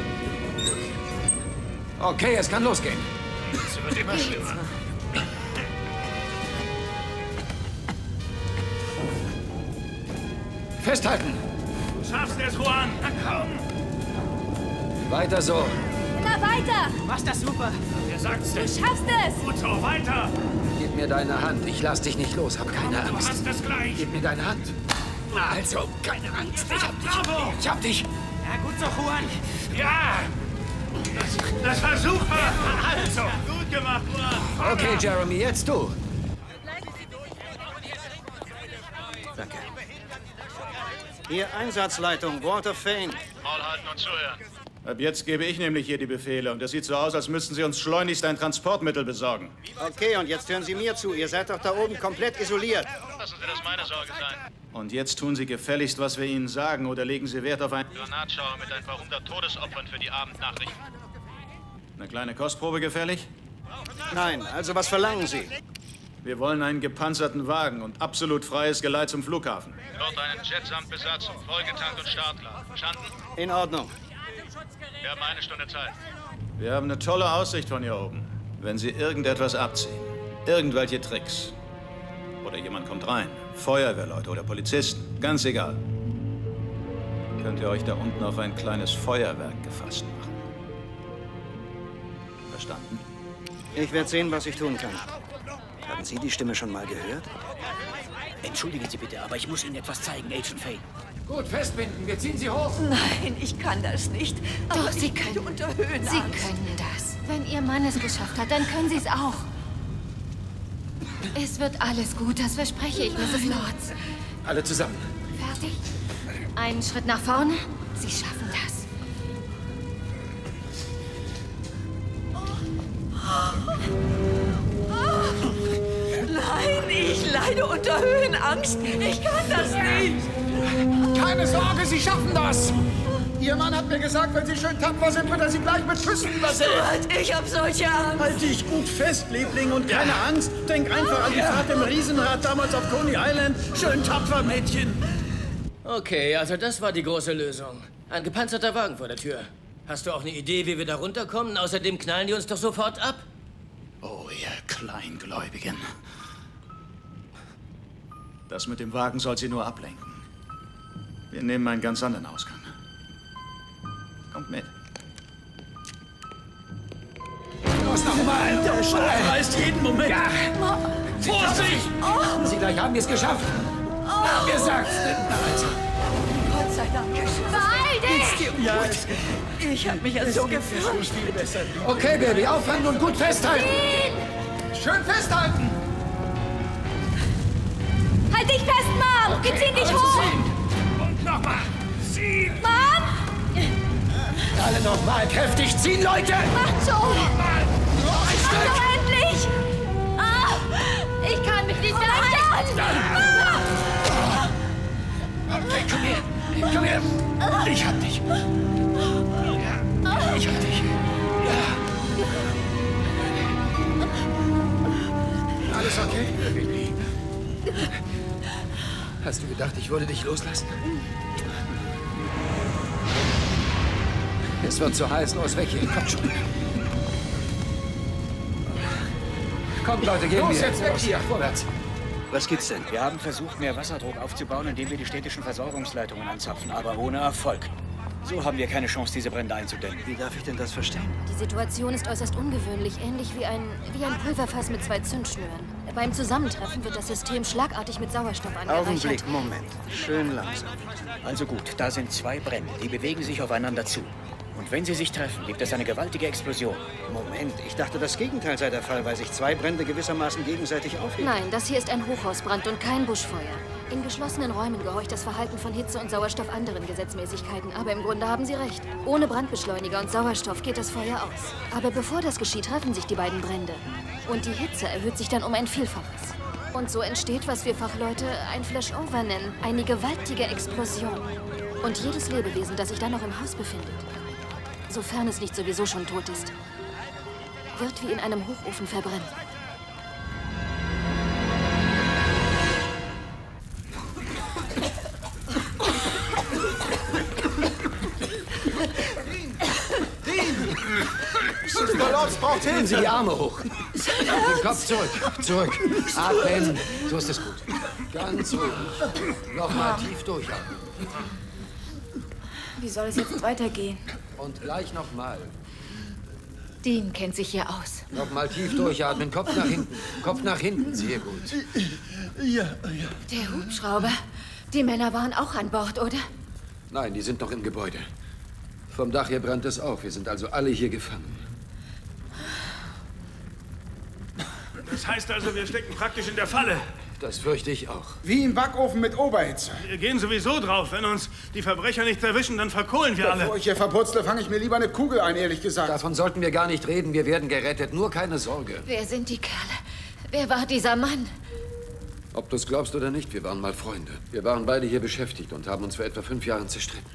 Okay, es kann losgehen. Es wird immer schlimmer. Festhalten! Du schaffst es, Juan! Na komm! Weiter so. Immer weiter! Du machst das super! Wer sagt's denn? Du schaffst es! Gut so, weiter! Gib mir deine Hand. Ich lass dich nicht los. Hab keine Angst. Du hast es gleich! Gib mir deine Hand. Also, keine Angst. Ich hab dich. Bravo! Ich hab dich. Ja, gut so, Juan! Ja! Das war super! Also! Gut gemacht, Juan! Okay, Jeremy, jetzt du. Danke. Hier Einsatzleitung, Walter Fane. Maul halten und zuhören. Ab jetzt gebe ich nämlich hier die Befehle. Und es sieht so aus, als müssten Sie uns schleunigst ein Transportmittel besorgen. Okay, und jetzt hören Sie mir zu. Ihr seid doch da oben komplett isoliert. Lassen Sie das meine Sorge sein. Und jetzt tun Sie gefälligst, was wir Ihnen sagen, oder legen Sie Wert auf einen Granatschauer mit ein paar 100 Todesopfern für die Abendnachrichten. Eine kleine Kostprobe gefällig? Nein, also was verlangen Sie? Wir wollen einen gepanzerten Wagen und absolut freies Geleit zum Flughafen. Dort einen Jet samt Besatzung, vollgetankt und startklar. Verstanden? In Ordnung. Wir haben eine Stunde Zeit. Wir haben eine tolle Aussicht von hier oben. Wenn Sie irgendetwas abziehen, irgendwelche Tricks, oder jemand kommt rein, Feuerwehrleute oder Polizisten, ganz egal, könnt ihr euch da unten auf ein kleines Feuerwerk gefasst machen. Verstanden? Ich werde sehen, was ich tun kann. Haben Sie die Stimme schon mal gehört? Entschuldigen Sie bitte, aber ich muss Ihnen etwas zeigen, Agent Fane. Gut, festbinden. Wir ziehen Sie hoch. Nein, ich kann das nicht. Doch, Sie können. Unter Höhenangst. Sie können das. Wenn Ihr Mann es geschafft hat, dann können Sie es auch. Es wird alles gut, das verspreche ich, Mrs. Lords. Alle zusammen. Fertig? Einen Schritt nach vorne. Sie schaffen das. Nein, ich leide unter Höhenangst. Ich kann das nicht. Keine Sorge, Sie schaffen das. Ihr Mann hat mir gesagt, wenn Sie schön tapfer sind, wird er Sie gleich mit Küssen übersehen. Stuart, ich hab solche Angst. Halt dich gut fest, Liebling, und keine Angst. Denk einfach an die Fahrt im Riesenrad damals auf Coney Island. Schön tapfer, Mädchen. Okay, also das war die große Lösung. Ein gepanzerter Wagen vor der Tür. Hast du auch eine Idee, wie wir da runterkommen? Außerdem knallen die uns doch sofort ab. Oh, ihr Kleingläubigen. Das mit dem Wagen soll Sie nur ablenken. Wir nehmen einen ganz anderen Ausgang. Kommt mit. Los nochmal! Der Schlag reißt jeden Moment. Ja. Vorsicht! Warten Sie gleich, haben wir es geschafft. Wer sagt's denn? Also. Gott sei Dank. Beeil dich! Geht's dir gut? Ich hab mich ja so gefürchtet. Okay, Baby, aufhören und gut festhalten. Schön festhalten! Halt dich fest, Mom! Wir ziehen dich hoch! Und nochmal! Ziehen! Mom! Alle nochmal kräftig ziehen, Leute! Macht schon! Ein Stück! Mach doch endlich! Ich kann mich nicht halten! Okay, komm her! Komm her! Ich hab dich! Ich hab dich! Ja. Alles okay? Baby. Hast du gedacht, ich würde dich loslassen? Es wird zu heiß. Los, weg hier. Kommt schon. Kommt, Leute, gehen wir. Los, jetzt weg hier. Vorwärts. Was gibt's denn? Wir haben versucht, mehr Wasserdruck aufzubauen, indem wir die städtischen Versorgungsleitungen anzapfen, aber ohne Erfolg. So haben wir keine Chance, diese Brände einzudämmen. Wie darf ich denn das verstehen? Die Situation ist äußerst ungewöhnlich, ähnlich wie ein Pulverfass mit 2 Zündschnüren. Beim Zusammentreffen wird das System schlagartig mit Sauerstoff angereichert. Augenblick, Moment. Schön langsam. Also gut, da sind zwei Brände. Die bewegen sich aufeinander zu. Und wenn sie sich treffen, gibt es eine gewaltige Explosion. Moment, ich dachte, das Gegenteil sei der Fall, weil sich zwei Brände gewissermaßen gegenseitig aufheben. Nein, das hier ist ein Hochhausbrand und kein Buschfeuer. In geschlossenen Räumen gehorcht das Verhalten von Hitze und Sauerstoff anderen Gesetzmäßigkeiten. Aber im Grunde haben Sie recht. Ohne Brandbeschleuniger und Sauerstoff geht das Feuer aus. Aber bevor das geschieht, treffen sich die beiden Brände. Und die Hitze erhöht sich dann um ein Vielfaches. Und so entsteht, was wir Fachleute ein Flashover nennen. Eine gewaltige Explosion. Und jedes Lebewesen, das sich dann noch im Haus befindet, sofern es nicht sowieso schon tot ist, wird wie in einem Hochofen verbrennen. Nehmen Sie die Arme hoch. Den Kopf zurück. Zurück. Atmen. So ist es gut. Ganz ruhig. Nochmal tief durchatmen. Wie soll es jetzt weitergehen? Und gleich nochmal. Dean kennt sich hier aus. Nochmal tief durchatmen. Kopf nach hinten. Kopf nach hinten. Sehr gut. Ja. Der Hubschrauber. Die Männer waren auch an Bord, oder? Nein, die sind noch im Gebäude. Vom Dach her brennt es auf. Wir sind also alle hier gefangen. Das heißt also, wir stecken praktisch in der Falle. Das fürchte ich auch. Wie im Backofen mit Oberhitze. Wir gehen sowieso drauf. Wenn uns die Verbrecher nicht erwischen, dann verkohlen wir alle. Bevor ich hier verputzle, fange ich mir lieber eine Kugel ein, ehrlich gesagt. Davon sollten wir gar nicht reden. Wir werden gerettet. Nur keine Sorge. Wer sind die Kerle? Wer war dieser Mann? Ob du es glaubst oder nicht, wir waren mal Freunde. Wir waren beide hier beschäftigt und haben uns vor etwa 5 Jahren zerstritten.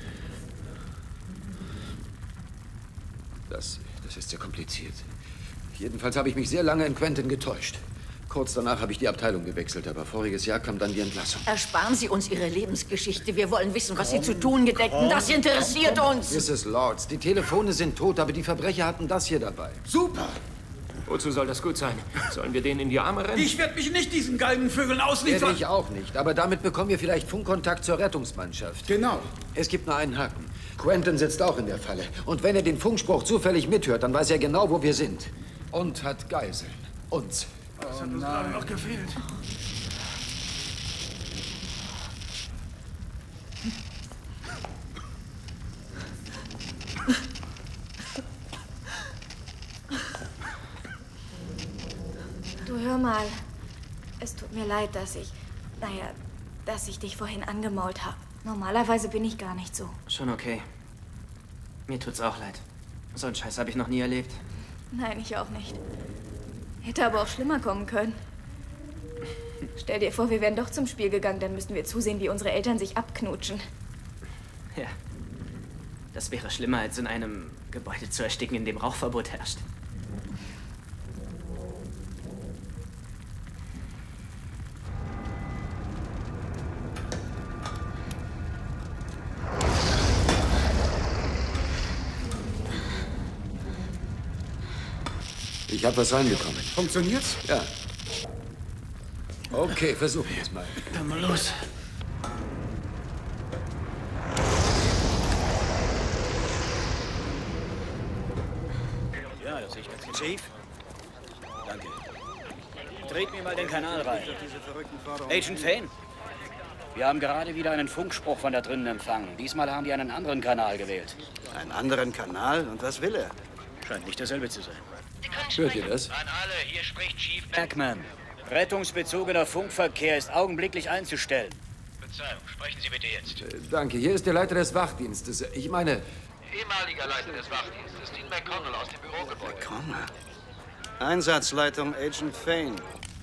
Das ist sehr kompliziert. Jedenfalls habe ich mich sehr lange in Quentin getäuscht. Kurz danach habe ich die Abteilung gewechselt, aber voriges Jahr kam dann die Entlassung. Ersparen Sie uns Ihre Lebensgeschichte. Wir wollen wissen, was Sie zu tun gedenken. Das interessiert uns. Mrs. Lords, die Telefone sind tot, aber die Verbrecher hatten das hier dabei. Super! Wozu soll das gut sein? Sollen wir denen in die Arme rennen? Ich werde mich nicht diesen Galgenvögeln ausliefern. Werde ich auch nicht, aber damit bekommen wir vielleicht Funkkontakt zur Rettungsmannschaft. Genau. Es gibt nur einen Haken. Quentin sitzt auch in der Falle. Und wenn er den Funkspruch zufällig mithört, dann weiß er genau, wo wir sind. Und hat Geiseln. Uns. Das hat uns gerade noch gefehlt. Du, hör mal. Es tut mir leid, dass ich dich vorhin angemault habe. Normalerweise bin ich gar nicht so. Schon okay. Mir tut's auch leid. So einen Scheiß habe ich noch nie erlebt. Nein, ich auch nicht. Hätte aber auch schlimmer kommen können. Stell dir vor, wir wären doch zum Spiel gegangen, dann müssten wir zusehen, wie unsere Eltern sich abknutschen. Ja. Das wäre schlimmer, als in einem Gebäude zu ersticken, in dem Rauchverbot herrscht. Ich habe was reinbekommen. Funktioniert's? Ja. Okay, versuchen wir es mal. Dann mal los. Ja, das sehe ich ganz gut. Chief? Danke. Dreht mir mal den Kanal rein. Agent Fane? Wir haben gerade wieder einen Funkspruch von da drinnen empfangen. Diesmal haben die einen anderen Kanal gewählt. Einen anderen Kanal? Und was will er? Scheint nicht derselbe zu sein. Hört ihr das? An alle, hier spricht Chief Backman. Rettungsbezogener Funkverkehr ist augenblicklich einzustellen. Verzeihung, sprechen Sie bitte jetzt. Danke, hier ist der Leiter des Wachdienstes. Ich meine... Ehemaliger Leiter des Wachdienstes, Dean McConnell aus dem Bürogebäude. McConnell? Einsatzleitung Agent Fane.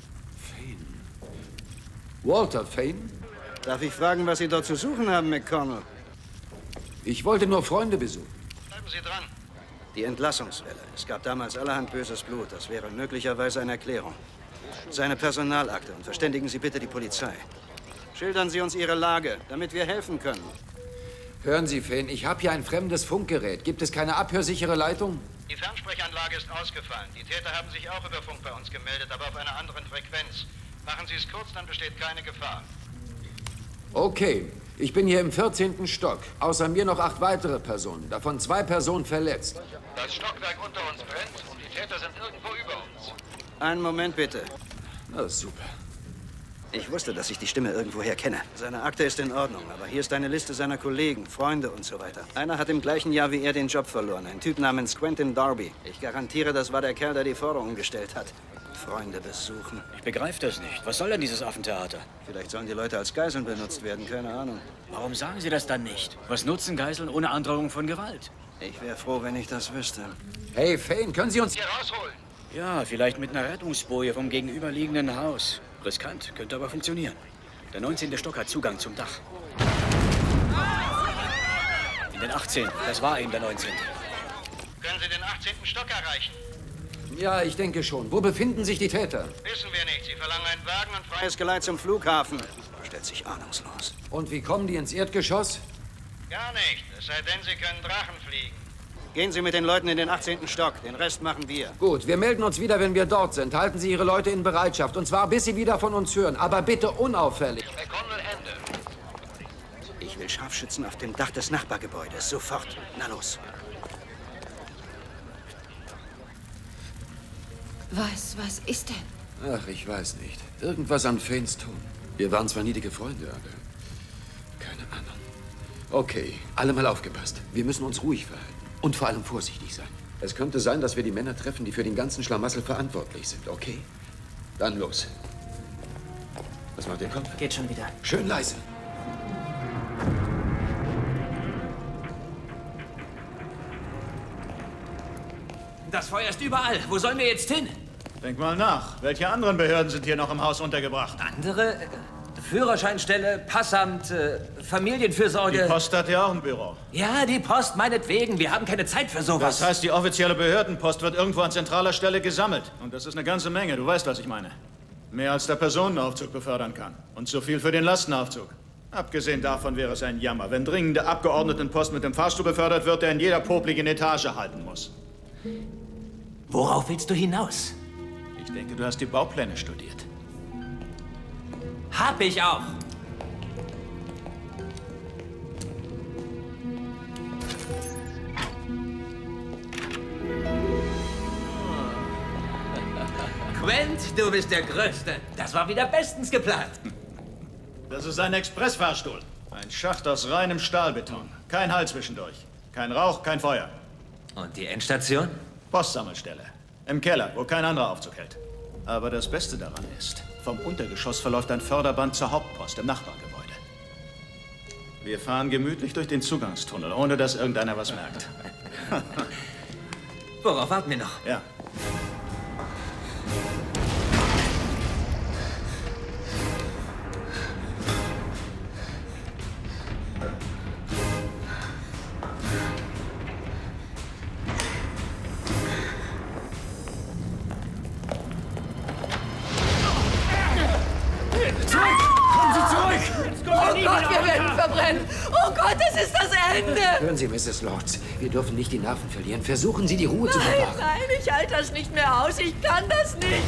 Walter Fane? Darf ich fragen, was Sie dort zu suchen haben, McConnell? Ich wollte nur Freunde besuchen. Bleiben Sie dran. Die Entlassungswelle. Es gab damals allerhand böses Blut. Das wäre möglicherweise eine Erklärung. Seine Personalakte und verständigen Sie bitte die Polizei. Schildern Sie uns Ihre Lage, damit wir helfen können. Hören Sie, Fane, ich habe hier ein fremdes Funkgerät. Gibt es keine abhörsichere Leitung? Die Fernsprechanlage ist ausgefallen. Die Täter haben sich auch über Funk bei uns gemeldet, aber auf einer anderen Frequenz. Machen Sie es kurz, dann besteht keine Gefahr. Okay, ich bin hier im 14. Stock. Außer mir noch 8 weitere Personen, davon 2 Personen verletzt. Das Stockwerk unter uns brennt und die Täter sind irgendwo über uns. Einen Moment bitte. Oh, super. Ich wusste, dass ich die Stimme irgendwoher kenne. Seine Akte ist in Ordnung, aber hier ist eine Liste seiner Kollegen, Freunde und so weiter. Einer hat im gleichen Jahr wie er den Job verloren. Ein Typ namens Quentin Darby. Ich garantiere, das war der Kerl, der die Forderung gestellt hat. Freunde besuchen. Ich begreife das nicht. Was soll denn dieses Affentheater? Vielleicht sollen die Leute als Geiseln benutzt werden, keine Ahnung. Warum sagen Sie das dann nicht? Was nutzen Geiseln ohne Androhung von Gewalt? Ich wäre froh, wenn ich das wüsste. Hey, Fane, können Sie uns hier rausholen? Ja, vielleicht mit einer Rettungsboje vom gegenüberliegenden Haus. Riskant, könnte aber funktionieren. Der 19. Stock hat Zugang zum Dach. In den 18. Das war eben der 19. Können Sie den 18. Stock erreichen? Ja, ich denke schon. Wo befinden sich die Täter? Wissen wir nicht. Sie verlangen einen Wagen und freies Geleit zum Flughafen. Stellt sich ahnungslos. Und wie kommen die ins Erdgeschoss? Gar nicht. Es sei denn, Sie können Drachen fliegen. Gehen Sie mit den Leuten in den 18. Stock. Den Rest machen wir. Gut, wir melden uns wieder, wenn wir dort sind. Halten Sie Ihre Leute in Bereitschaft. Und zwar, bis Sie wieder von uns hören. Aber bitte unauffällig. Ich will Scharfschützen auf dem Dach des Nachbargebäudes. Sofort. Na los. Was ist denn? Ach, ich weiß nicht. Irgendwas an Fanes Ton. Wir waren zwar nietige Freunde, aber keine Ahnung. Okay, alle mal aufgepasst. Wir müssen uns ruhig verhalten. Und vor allem vorsichtig sein. Es könnte sein, dass wir die Männer treffen, die für den ganzen Schlamassel verantwortlich sind, okay? Dann los. Was macht der Kopf? Geht schon wieder. Schön leise. Das Feuer ist überall. Wo sollen wir jetzt hin? Denk mal nach. Welche anderen Behörden sind hier noch im Haus untergebracht? Andere? Führerscheinstelle, Passamt, Familienfürsorge. Die Post hat ja auch ein Büro. Ja, die Post, meinetwegen. Wir haben keine Zeit für sowas. Das heißt, die offizielle Behördenpost wird irgendwo an zentraler Stelle gesammelt. Und das ist eine ganze Menge. Du weißt, was ich meine. Mehr als der Personenaufzug befördern kann. Und so viel für den Lastenaufzug. Abgesehen davon wäre es ein Jammer, wenn dringende Abgeordnetenpost mit dem Fahrstuhl befördert wird, der in jeder popligen Etage halten muss. Worauf willst du hinaus? Ich denke, du hast die Baupläne studiert. Hab ich auch. Quent, du bist der Größte. Das war wieder bestens geplant. Das ist ein Expressfahrstuhl. Ein Schacht aus reinem Stahlbeton. Kein Halt zwischendurch. Kein Rauch, kein Feuer. Und die Endstation? Postsammelstelle. Im Keller, wo kein anderer Aufzug hält. Aber das Beste daran ist, vom Untergeschoss verläuft ein Förderband zur Hauptpost im Nachbargebäude. Wir fahren gemütlich durch den Zugangstunnel, ohne dass irgendeiner was merkt. Worauf warten wir noch? Ja. Oh Gott, wir werden verbrennen. Oh Gott, das ist das Ende. Hören Sie, Mrs. Lords, wir dürfen nicht die Nerven verlieren. Versuchen Sie, die Ruhe zu bewahren. Nein, ich halte das nicht mehr aus. Ich kann das nicht.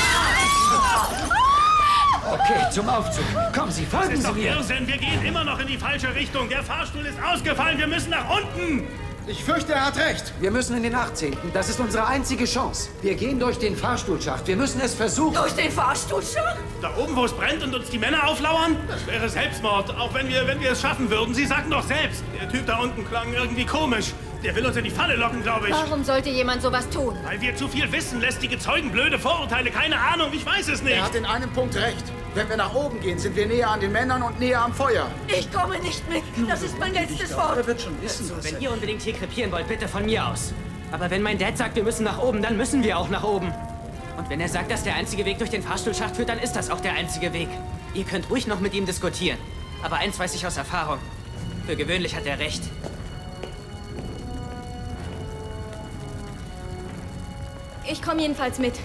Okay, zum Aufzug. Kommen Sie, folgen Sie mir. Irrsinn, wir gehen immer noch in die falsche Richtung. Der Fahrstuhl ist ausgefallen, wir müssen nach unten. Ich fürchte, er hat recht. Wir müssen in den 18. Das ist unsere einzige Chance. Wir gehen durch den Fahrstuhlschacht. Wir müssen es versuchen. Durch den Fahrstuhlschacht? Da oben, wo es brennt und uns die Männer auflauern? Das wäre Selbstmord, auch wenn wir es schaffen würden. Sie sagten doch selbst, der Typ da unten klang irgendwie komisch. Der will uns in die Falle locken, glaube ich. Warum sollte jemand sowas tun? Weil wir zu viel wissen, lästige Zeugen, blöde Vorurteile, keine Ahnung, ich weiß es nicht. Er hat in einem Punkt recht. Wenn wir nach oben gehen, sind wir näher an den Männern und näher am Feuer. Ich komme nicht mit. Das ist mein letztes Wort. Er wird schon wissen, also, wenn ihr unbedingt hier krepieren wollt, bitte von mir aus. Aber wenn mein Dad sagt, wir müssen nach oben, dann müssen wir auch nach oben. Und wenn er sagt, dass der einzige Weg durch den Fahrstuhlschacht führt, dann ist das auch der einzige Weg. Ihr könnt ruhig noch mit ihm diskutieren. Aber eins weiß ich aus Erfahrung. Für gewöhnlich hat er recht. Ich komme jedenfalls mit.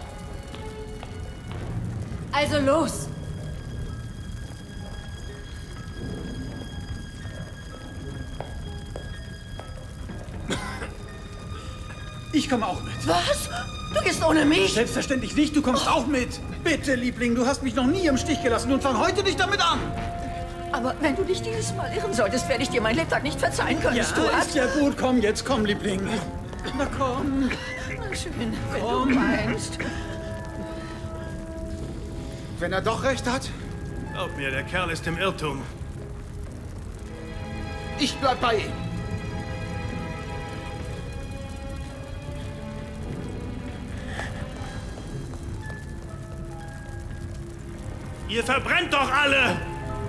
Also los! Ich komme auch mit. Was? Du gehst ohne mich? Selbstverständlich nicht, du kommst auch mit. Bitte, Liebling, du hast mich noch nie im Stich gelassen und fang heute nicht damit an. Aber wenn du dich dieses Mal irren solltest, werde ich dir mein Lebtag nicht verzeihen können, Ja, Stuart. ist ja gut. Komm jetzt, komm, Liebling. Na komm. Na schön, wenn du meinst. Wenn er doch recht hat? Glaub mir, der Kerl ist im Irrtum. Ich bleib bei ihm. Ihr verbrennt doch alle!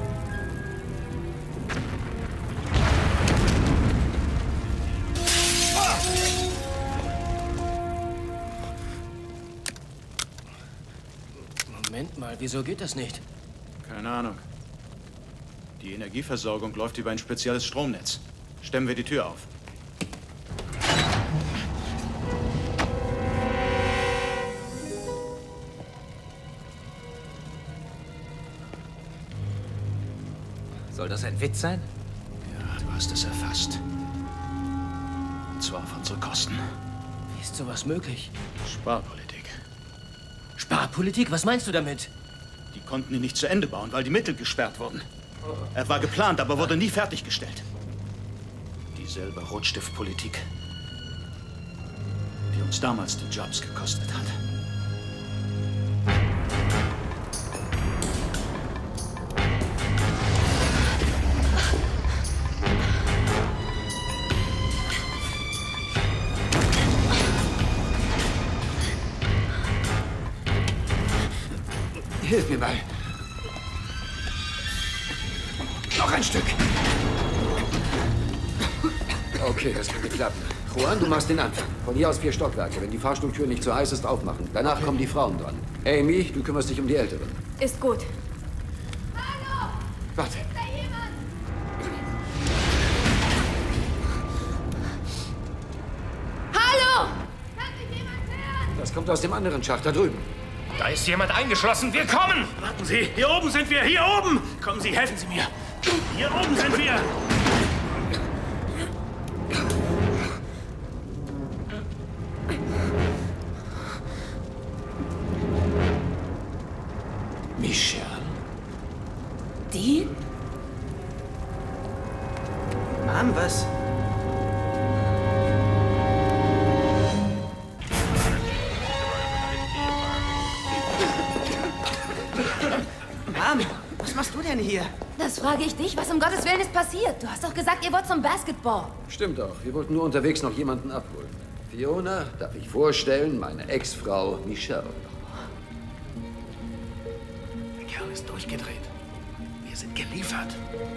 Moment mal, wieso geht das nicht? Keine Ahnung. Die Energieversorgung läuft über ein spezielles Stromnetz. Stemmen wir die Tür auf. Soll das ein Witz sein? Ja, du hast es erfasst. Und zwar auf unsere Kosten. Wie ist sowas möglich? Sparpolitik. Sparpolitik? Was meinst du damit? Die konnten ihn nicht zu Ende bauen, weil die Mittel gesperrt wurden. Er war geplant, aber wurde nie fertiggestellt. Dieselbe Rotstiftpolitik, die uns damals die Jobs gekostet hat. Hilf mir mal. Noch ein Stück. Okay, das könnte klappen. Juan, du machst den Anfang. Von hier aus 4 Stockwerke. Wenn die Fahrstuhltür nicht zu heiß ist, aufmachen. Danach kommen die Frauen dran. Amy, du kümmerst dich um die Älteren. Ist gut. Warte. Hallo! Das kommt aus dem anderen Schacht da drüben. Da ist jemand eingeschlossen. Wir kommen! Warten Sie, hier oben sind wir! Hier oben! Kommen Sie, helfen Sie mir! Hier oben sind wir! Michelle? Die? Mom, was? Mom, was machst du denn hier? Das frage ich dich. Was um Gottes Willen ist passiert? Du hast doch gesagt, ihr wollt zum Basketball. Stimmt auch. Wir wollten nur unterwegs noch jemanden abholen. Fiona, darf ich vorstellen, meine Ex-Frau Michelle. Der Kerl ist durchgedreht. Wir sind geliefert.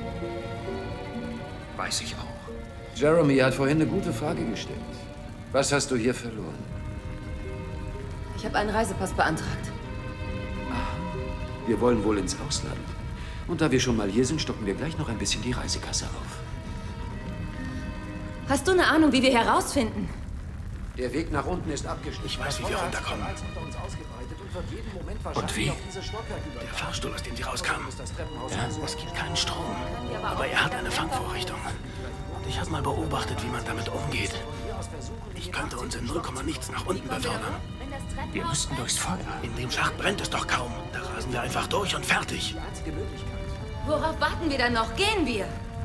Weiß ich auch. Jeremy hat vorhin eine gute Frage gestellt. Was hast du hier verloren? Ich habe einen Reisepass beantragt. Wir wollen wohl ins Ausland. Und da wir schon mal hier sind, stocken wir gleich noch ein bisschen die Reisekasse auf. Hast du eine Ahnung, wie wir herausfinden? Der Weg nach unten ist abgeschnitten. Ich weiß, wie wir runterkommen. Und wie? Der Fahrstuhl, aus dem sie rauskamen. Ja, es gibt keinen Strom. Aber er hat eine Fangvorrichtung. Und ich habe mal beobachtet, wie man damit umgeht. Ich könnte uns in 0, nichts nach unten befördern. Wir müssten durchs Feuer. In dem Schacht brennt es doch kaum. Da rasen wir einfach durch und fertig. Worauf warten wir dann noch? Gehen wir!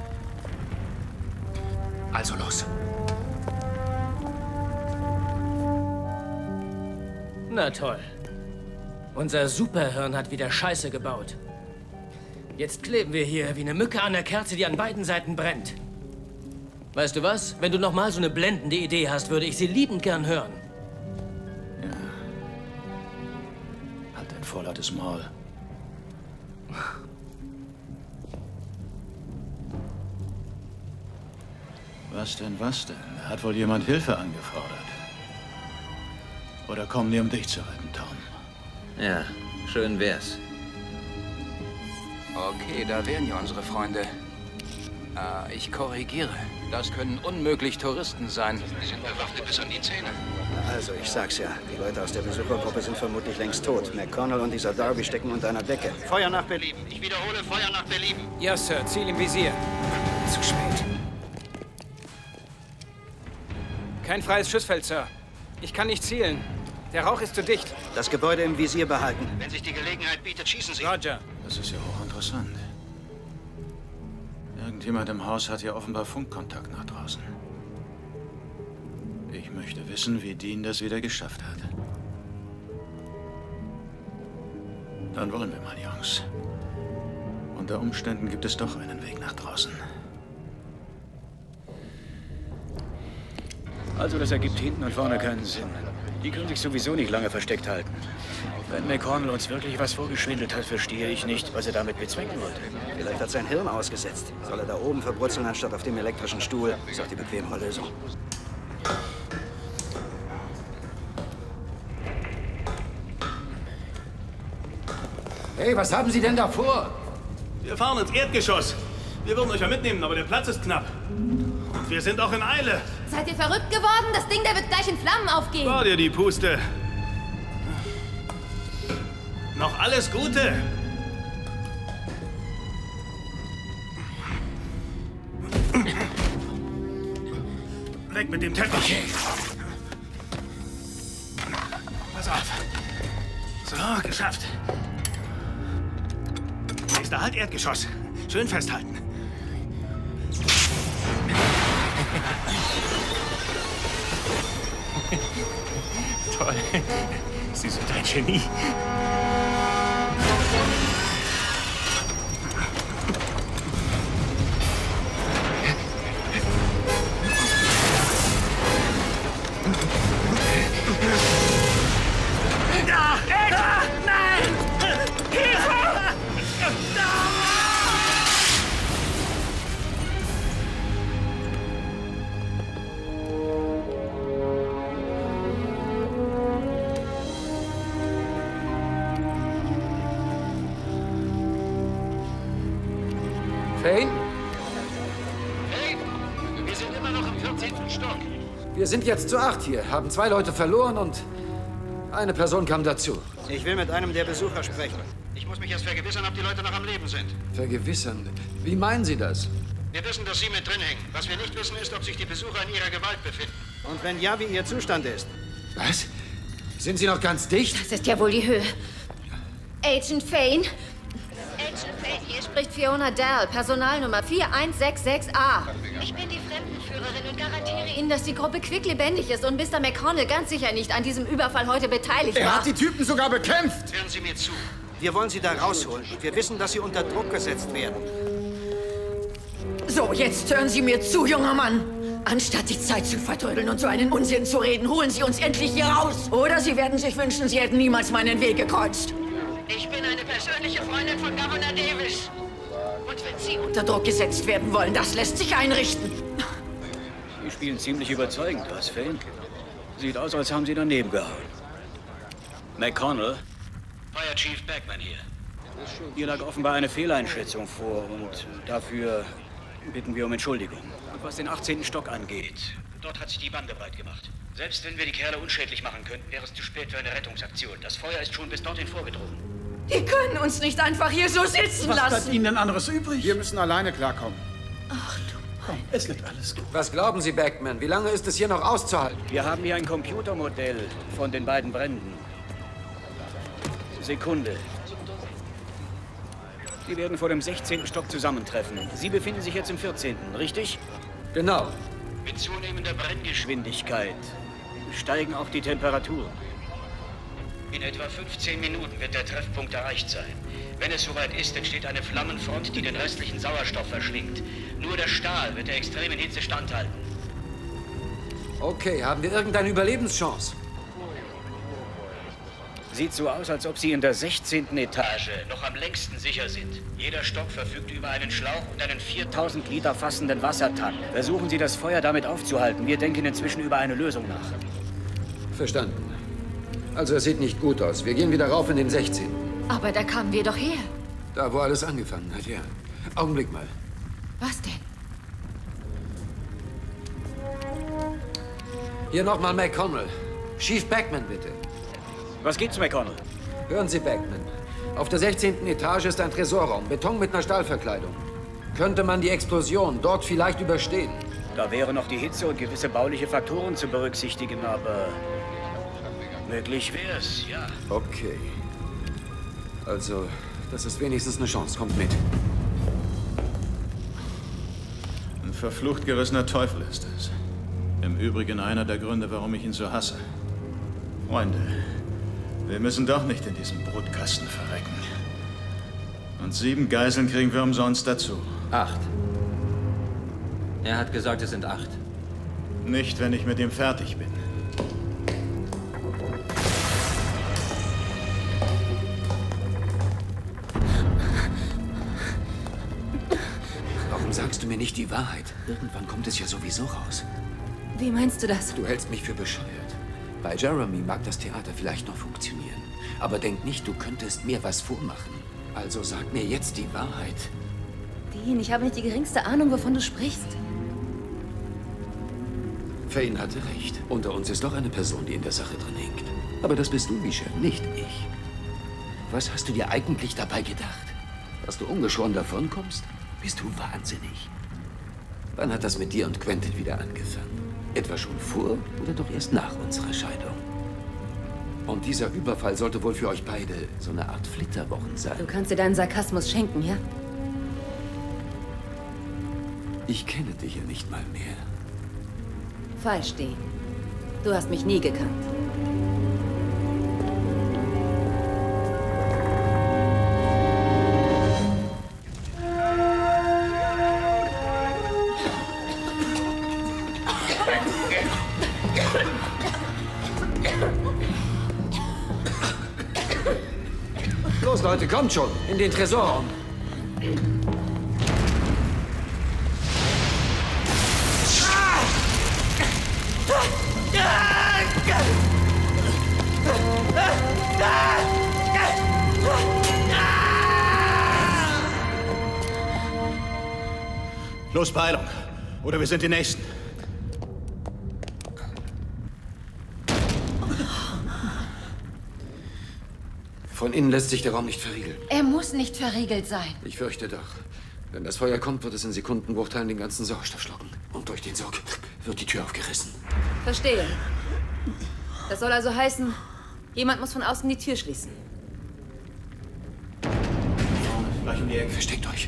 Also los. Na toll. Unser Superhirn hat wieder Scheiße gebaut. Jetzt kleben wir hier wie eine Mücke an der Kerze, die an beiden Seiten brennt. Weißt du was? Wenn du noch mal so eine blendende Idee hast, würde ich sie liebend gern hören. Ja. Halt ein vorlautes Maul. Was denn, was denn? Hat wohl jemand Hilfe angefordert? Oder kommen die, um dich zu retten, Tom? Ja, schön wär's. Okay, da wären ja unsere Freunde. Ich korrigiere. Das können unmöglich Touristen sein. Sie sind bewaffnet bis an die Zähne. Also, ich sag's ja. Die Leute aus der Besuchergruppe sind vermutlich längst tot. McConnell und dieser Darby stecken unter einer Decke. Feuer nach Belieben. Ich wiederhole, Feuer nach Belieben. Ja, Sir. Ziel im Visier. Zu spät. Kein freies Schussfeld, Sir. Ich kann nicht zielen. Der Rauch ist zu dicht. Das Gebäude im Visier behalten. Wenn sich die Gelegenheit bietet, schießen Sie. Roger. Das ist ja hochinteressant. Irgendjemand im Haus hat ja offenbar Funkkontakt nach draußen. Ich möchte wissen, wie Dean das wieder geschafft hat. Dann wollen wir mal, Jungs. Unter Umständen gibt es doch einen Weg nach draußen. Also, das ergibt hinten und vorne keinen Sinn. Die können sich sowieso nicht lange versteckt halten. Wenn McConnell uns wirklich was vorgeschwindelt hat, verstehe ich nicht, was er damit bezwecken wollte. Vielleicht hat sein Hirn ausgesetzt. Soll er da oben verbrutzeln, anstatt auf dem elektrischen Stuhl? Ist auch die bequemere Lösung. Hey, was haben Sie denn da vor? Wir fahren ins Erdgeschoss. Wir würden euch ja mitnehmen, aber der Platz ist knapp. Und wir sind auch in Eile. Seid ihr verrückt geworden? Das Ding, der wird gleich in Flammen aufgehen. War dir die Puste. Noch alles Gute. Weg mit dem Teppich. Pass auf. So, geschafft. Nächster Halt, Erdgeschoss. Schön festhalten. Toll. Sie sind ein Genie. Da! Da! Nein! Hilfe! Fane? Hey, wir sind immer noch im 14. Stock. Wir sind jetzt zu 8 hier, haben 2 Leute verloren und eine Person kam dazu. Ich will mit einem der Besucher sprechen. Ich muss mich erst vergewissern, ob die Leute noch am Leben sind. Vergewissern? Wie meinen Sie das? Wir wissen, dass Sie mit drin hängen. Was wir nicht wissen, ist, ob sich die Besucher in ihrer Gewalt befinden. Und wenn ja, wie ihr Zustand ist. Was? Sind Sie noch ganz dicht? Das ist ja wohl die Höhe. Agent Fane? Agent Fane, hier spricht Fiona Dell, Personalnummer 4166A. Ich bin die Fremdenführerin und garantiere Ihnen, dass die Gruppe quicklebendig ist und Mr. McConnell ganz sicher nicht an diesem Überfall heute beteiligt war. Er hat die Typen sogar bekämpft. Hören Sie mir zu. Wir wollen sie da rausholen. Wir wissen, dass sie unter Druck gesetzt werden. So, jetzt hören Sie mir zu, junger Mann. Anstatt die Zeit zu vertrödeln und so einen Unsinn zu reden, holen Sie uns endlich hier raus. Oder Sie werden sich wünschen, Sie hätten niemals meinen Weg gekreuzt. Ich bin eine persönliche Freundin von Governor Davis. Und wenn Sie Unter Druck gesetzt werden wollen, das lässt sich einrichten. Die spielen ziemlich überzeugend, was, Fane? Sieht aus, als haben sie daneben gehauen. McConnell? Fire Chief Backman hier. Hier lag offenbar eine Fehleinschätzung vor und dafür bitten wir um Entschuldigung. Und was den 18. Stock angeht, Dort hat sich die Bande breit gemacht. Selbst wenn wir die Kerle unschädlich machen könnten, wäre es zu spät für eine Rettungsaktion. Das Feuer ist schon bis dorthin vorgedrungen. Die können uns nicht einfach hier so sitzen Was lassen. bleibt Ihnen denn anderes übrig? Wir müssen alleine klarkommen. Ach du. Komm, es wird alles gut. Was glauben Sie, Backman? Wie lange ist es hier noch auszuhalten? wir haben hier ein Computermodell von den beiden Bränden. Sekunde. Sie werden vor dem 16. Stock zusammentreffen. Sie befinden sich jetzt im 14., richtig? Genau. Mit zunehmender Brenngeschwindigkeit steigen auch die Temperaturen. In etwa 15 Minuten wird der Treffpunkt erreicht sein. Wenn es soweit ist, entsteht eine Flammenfront, die den restlichen Sauerstoff verschlingt. Nur der Stahl wird der extremen Hitze standhalten. Okay, haben wir irgendeine Überlebenschance? Sieht so aus, als ob Sie in der 16. Etage Noch am längsten sicher sind. Jeder Stock verfügt über einen Schlauch und einen 4000 Liter fassenden Wassertank. Versuchen Sie, das Feuer damit aufzuhalten. Wir denken inzwischen über eine Lösung nach. Verstanden. Also, es sieht nicht gut aus. Wir gehen wieder rauf in den 16. Aber da kamen wir doch her. Da, wo alles angefangen hat, ja. Augenblick mal. Was denn? Hier nochmal McConnell. Chief Backman, bitte. Was gibt's, McConnell? Hören Sie, Backman. Auf der 16. Etage ist ein Tresorraum. Beton mit einer Stahlverkleidung. Könnte man die Explosion dort vielleicht überstehen? Da wäre noch die Hitze und gewisse bauliche Faktoren zu berücksichtigen, aber möglich wär's, ja. Okay. Also, das ist wenigstens eine Chance. Kommt mit. Ein verflucht gerissener Teufel ist es. Im Übrigen einer der Gründe, warum ich ihn so hasse. Freunde, Wir müssen doch nicht in diesem Brutkasten verrecken. Und 7 Geiseln kriegen wir umsonst dazu. 8. Er hat gesagt, es sind 8. Nicht, wenn ich mit ihm fertig bin. Warum sagst du mir nicht die Wahrheit? Irgendwann kommt es ja sowieso raus. Wie meinst du das? Du hältst mich für bescheuert. Bei Jeremy mag das Theater vielleicht noch funktionieren. Aber denk nicht, du könntest mir was vormachen. Also sag mir jetzt die Wahrheit. Dean, ich habe nicht die geringste Ahnung, wovon du sprichst. Fane hatte recht. Unter uns ist doch eine Person, die in der Sache drin hängt. Aber das bist du, Michelle, nicht ich. Was hast du dir eigentlich dabei gedacht? Dass du ungeschoren davonkommst? Bist du wahnsinnig? Wann hat das mit dir und Quentin wieder angefangen? Etwa schon vor oder doch erst nach unserer Scheidung? Und dieser Überfall sollte wohl für euch beide so eine Art Flitterwochen sein. Du kannst dir deinen Sarkasmus schenken, ja? Ich kenne dich ja nicht mal mehr. Falsch, Dean. Du hast mich nie gekannt. Los, Leute, kommt schon! In den Tresorraum! Los, Beeilung! Oder wir sind die Nächsten. Von innen lässt sich der Raum nicht verriegeln. Er muss nicht verriegelt sein. Ich fürchte doch. Wenn das Feuer kommt, wird es in Sekundenbruchteilen den ganzen Sauerstoff schlucken. Und durch den Sog wird die Tür aufgerissen. Verstehe. Das soll also heißen, jemand muss von außen die Tür schließen. Gleich um die Ecke. Versteckt euch.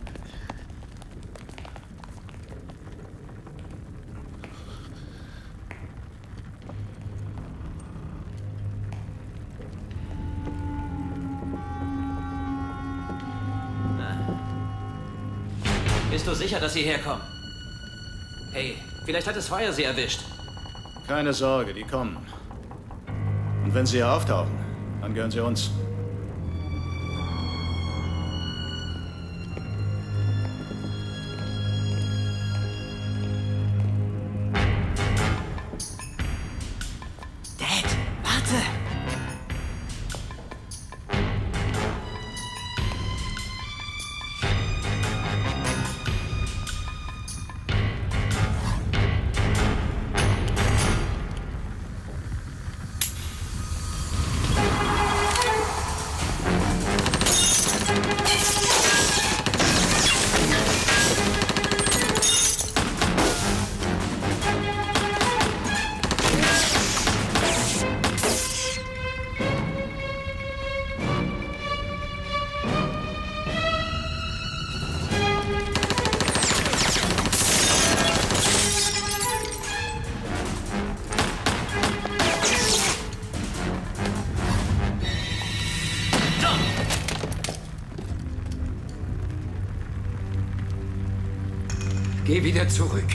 Bist du sicher, dass sie herkommen? Hey, vielleicht hat das Feuer sie erwischt. Keine Sorge, die kommen. Und wenn sie hier auftauchen, dann gehören sie uns. Dad, warte! Geh wieder zurück.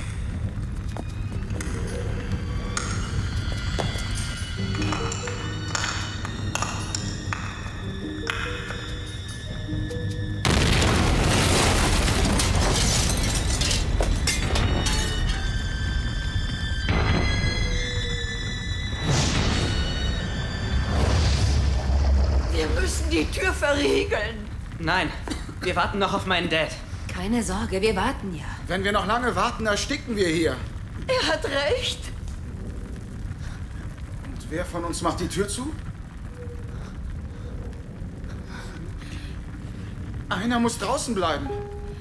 Wir müssen die Tür verriegeln. Nein, wir warten noch auf meinen Dad. Keine Sorge, wir warten ja. Wenn wir noch lange warten, ersticken wir hier. Er hat recht. Und wer von uns macht die Tür zu? Einer muss draußen bleiben.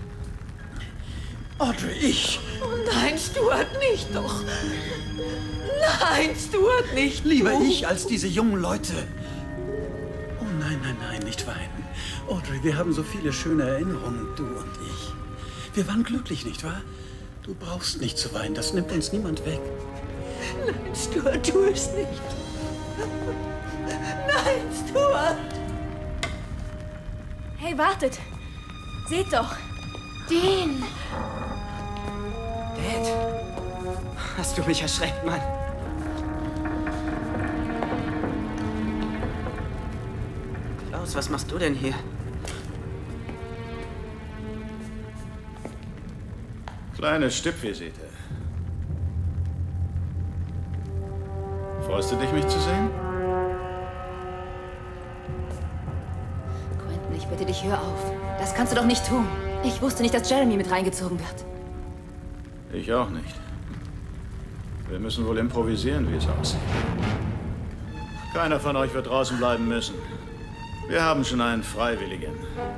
Audrey, ich. Oh nein, Stuart, nicht doch. Nein, Stuart, nicht. Lieber du. ich als diese jungen Leute. Oh nein, nein, nein, nicht weinen. Audrey, wir haben so viele schöne Erinnerungen, du und ich. Wir waren glücklich, nicht wahr? Du brauchst nicht zu weinen, das nimmt uns niemand weg. Nein, Stuart, tu es nicht. Nein, Stuart! Hey, wartet! Seht doch! Dean! Dad! Hast du mich erschreckt, Mann? Klaus, was machst du denn hier? Kleine Stippvisite. Freust du dich, mich zu sehen? Quentin, ich bitte dich, hör auf. Das kannst du doch nicht tun. Ich wusste nicht, dass Jeremy mit reingezogen wird. Ich auch nicht. Wir müssen wohl improvisieren, wie es aussieht. Keiner von euch wird draußen bleiben müssen. Wir haben schon einen Freiwilligen.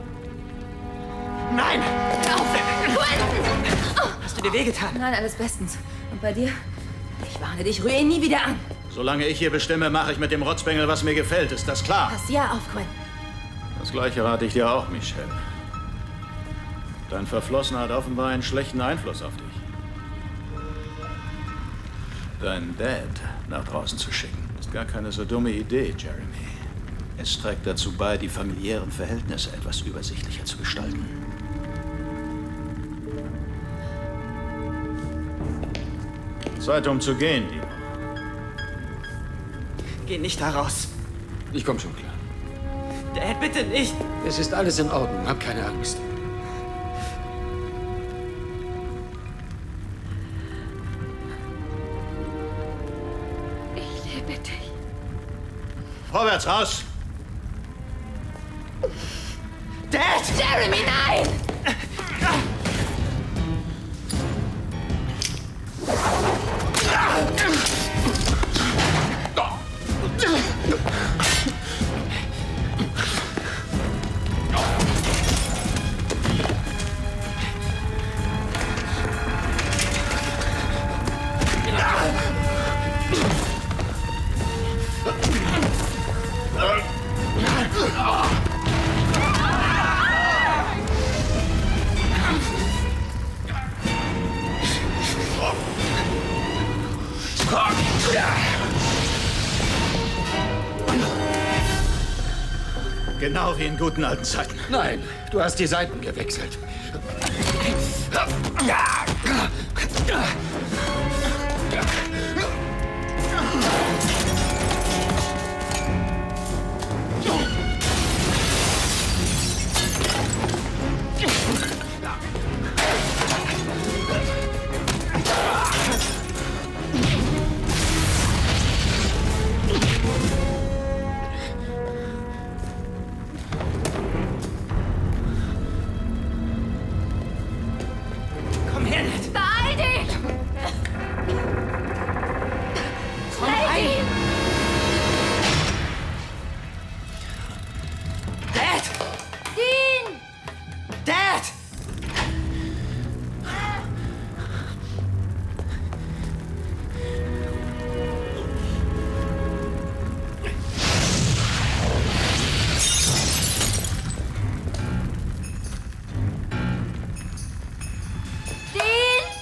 Nein! Hör auf! Quentin! Hast du dir wehgetan? Nein, alles bestens. Und bei dir? Ich warne dich, rühr ihn nie wieder an. Solange ich hier bestimme, mache ich mit dem Rotzbengel, was mir gefällt. Ist das klar? Pass ja auf, Quentin. Das Gleiche rate ich dir auch, Michelle. Dein Verflossener hat offenbar einen schlechten Einfluss auf dich. Deinen Dad nach draußen zu schicken, ist gar keine so dumme Idee, Jeremy. Es trägt dazu bei, die familiären Verhältnisse etwas übersichtlicher zu gestalten. Zeit, um zu gehen, Dino. Geh nicht da raus. Ich komm schon klar. Dad, bitte nicht. Es ist alles in Ordnung. Hab keine Angst. Ich liebe dich. Vorwärts, raus! Dad! Jeremy, nein! Genau wie in guten alten Zeiten. Nein, du hast die Seiten gewechselt. Komm her, Ned. Beeil dich! Lady! Dad! Dean! Dad! Dean!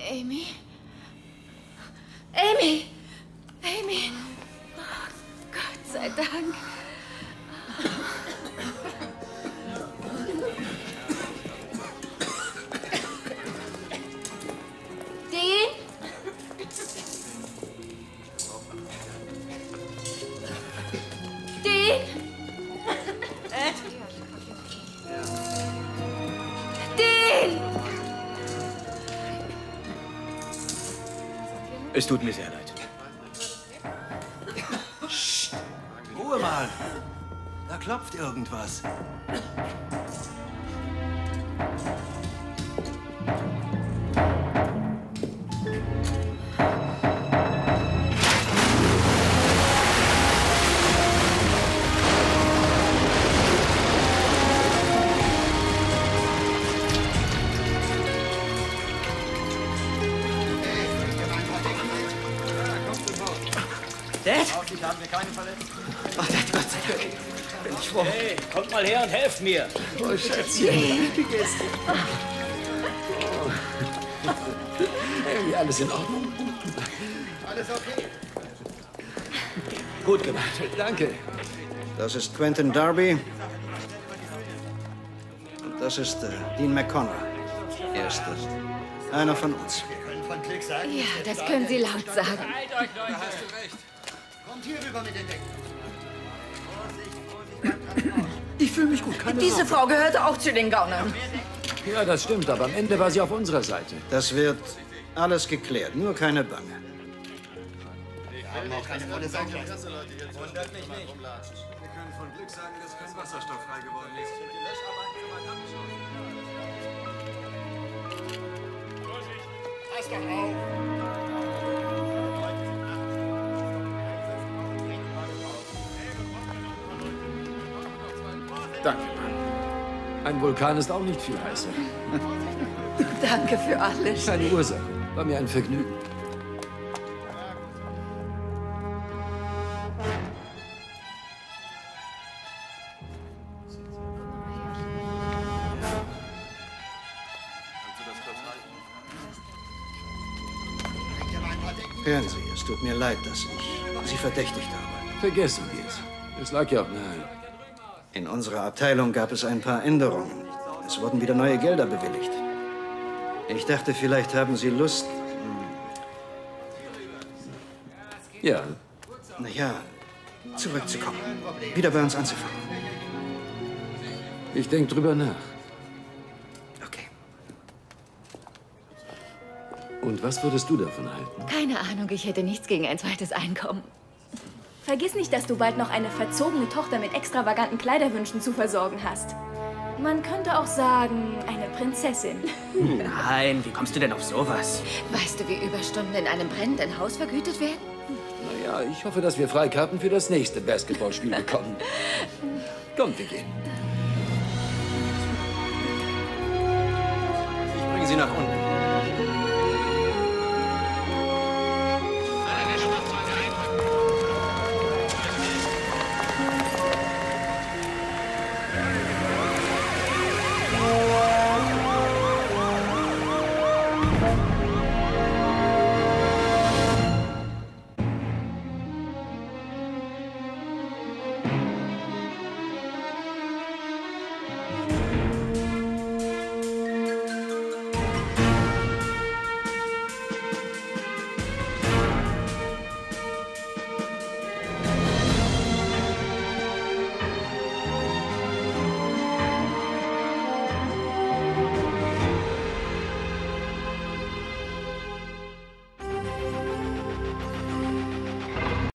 Amy? Amy! Amy! Oh, Gott sei Dank. Dean? Dean? Dean! Es tut mir sehr leid. Ruhe mal. Da klopft irgendwas. Dad? Hoffentlich haben wir keine Verletzten. Oh, Dad, Gott sei Dank. Bin ich froh. Hey, kommt mal her und helft mir. Oh, Schätzchen. Wie geht's dir? Hey, alles in Ordnung? Alles okay. Gut gemacht. Danke. Das ist Quentin Darby. Und das ist Dean McConnell. Er ist einer von uns. Ja, das können Sie laut sagen. Da hast du recht. Kommt hier rüber mit den Decken. Ich fühle mich gut, keine Diese Sorge. Frau gehörte auch zu den Gaunern. Ja, das stimmt, aber am Ende war sie auf unserer Seite. Das wird alles geklärt, nur keine Bange. Wir haben auch keine volle Sache. Wundert mich nicht. Wir können von Glück sagen, dass kein Wasserstoff frei geworden ist. Die Löscharbeiten sind mal abgeschlossen. Pass doch auf! Danke, Mann. Ein Vulkan ist auch nicht viel heißer. Danke für alles. Keine Ursache. War mir ein Vergnügen. Hören Sie, es tut mir leid, dass ich Sie verdächtigt habe. Vergessen wir es. Es lag ja auch nahe. In unserer Abteilung gab es ein paar Änderungen. Es wurden wieder neue Gelder bewilligt. Ich dachte, vielleicht haben Sie Lust... Ja. Naja, zurückzukommen. Wieder bei uns anzufangen. Ich denke drüber nach. Okay. Und was würdest du davon halten? Keine Ahnung, ich hätte nichts gegen ein zweites Einkommen. Vergiss nicht, dass du bald noch eine verzogene Tochter mit extravaganten Kleiderwünschen zu versorgen hast. Man könnte auch sagen, eine Prinzessin. Nein, wie kommst du denn auf sowas? Weißt du, wie Überstunden in einem brennenden Haus vergütet werden? Naja, ich hoffe, dass wir Freikarten für das nächste Basketballspiel bekommen. Kommt, wir gehen. Ich bringe Sie nach unten.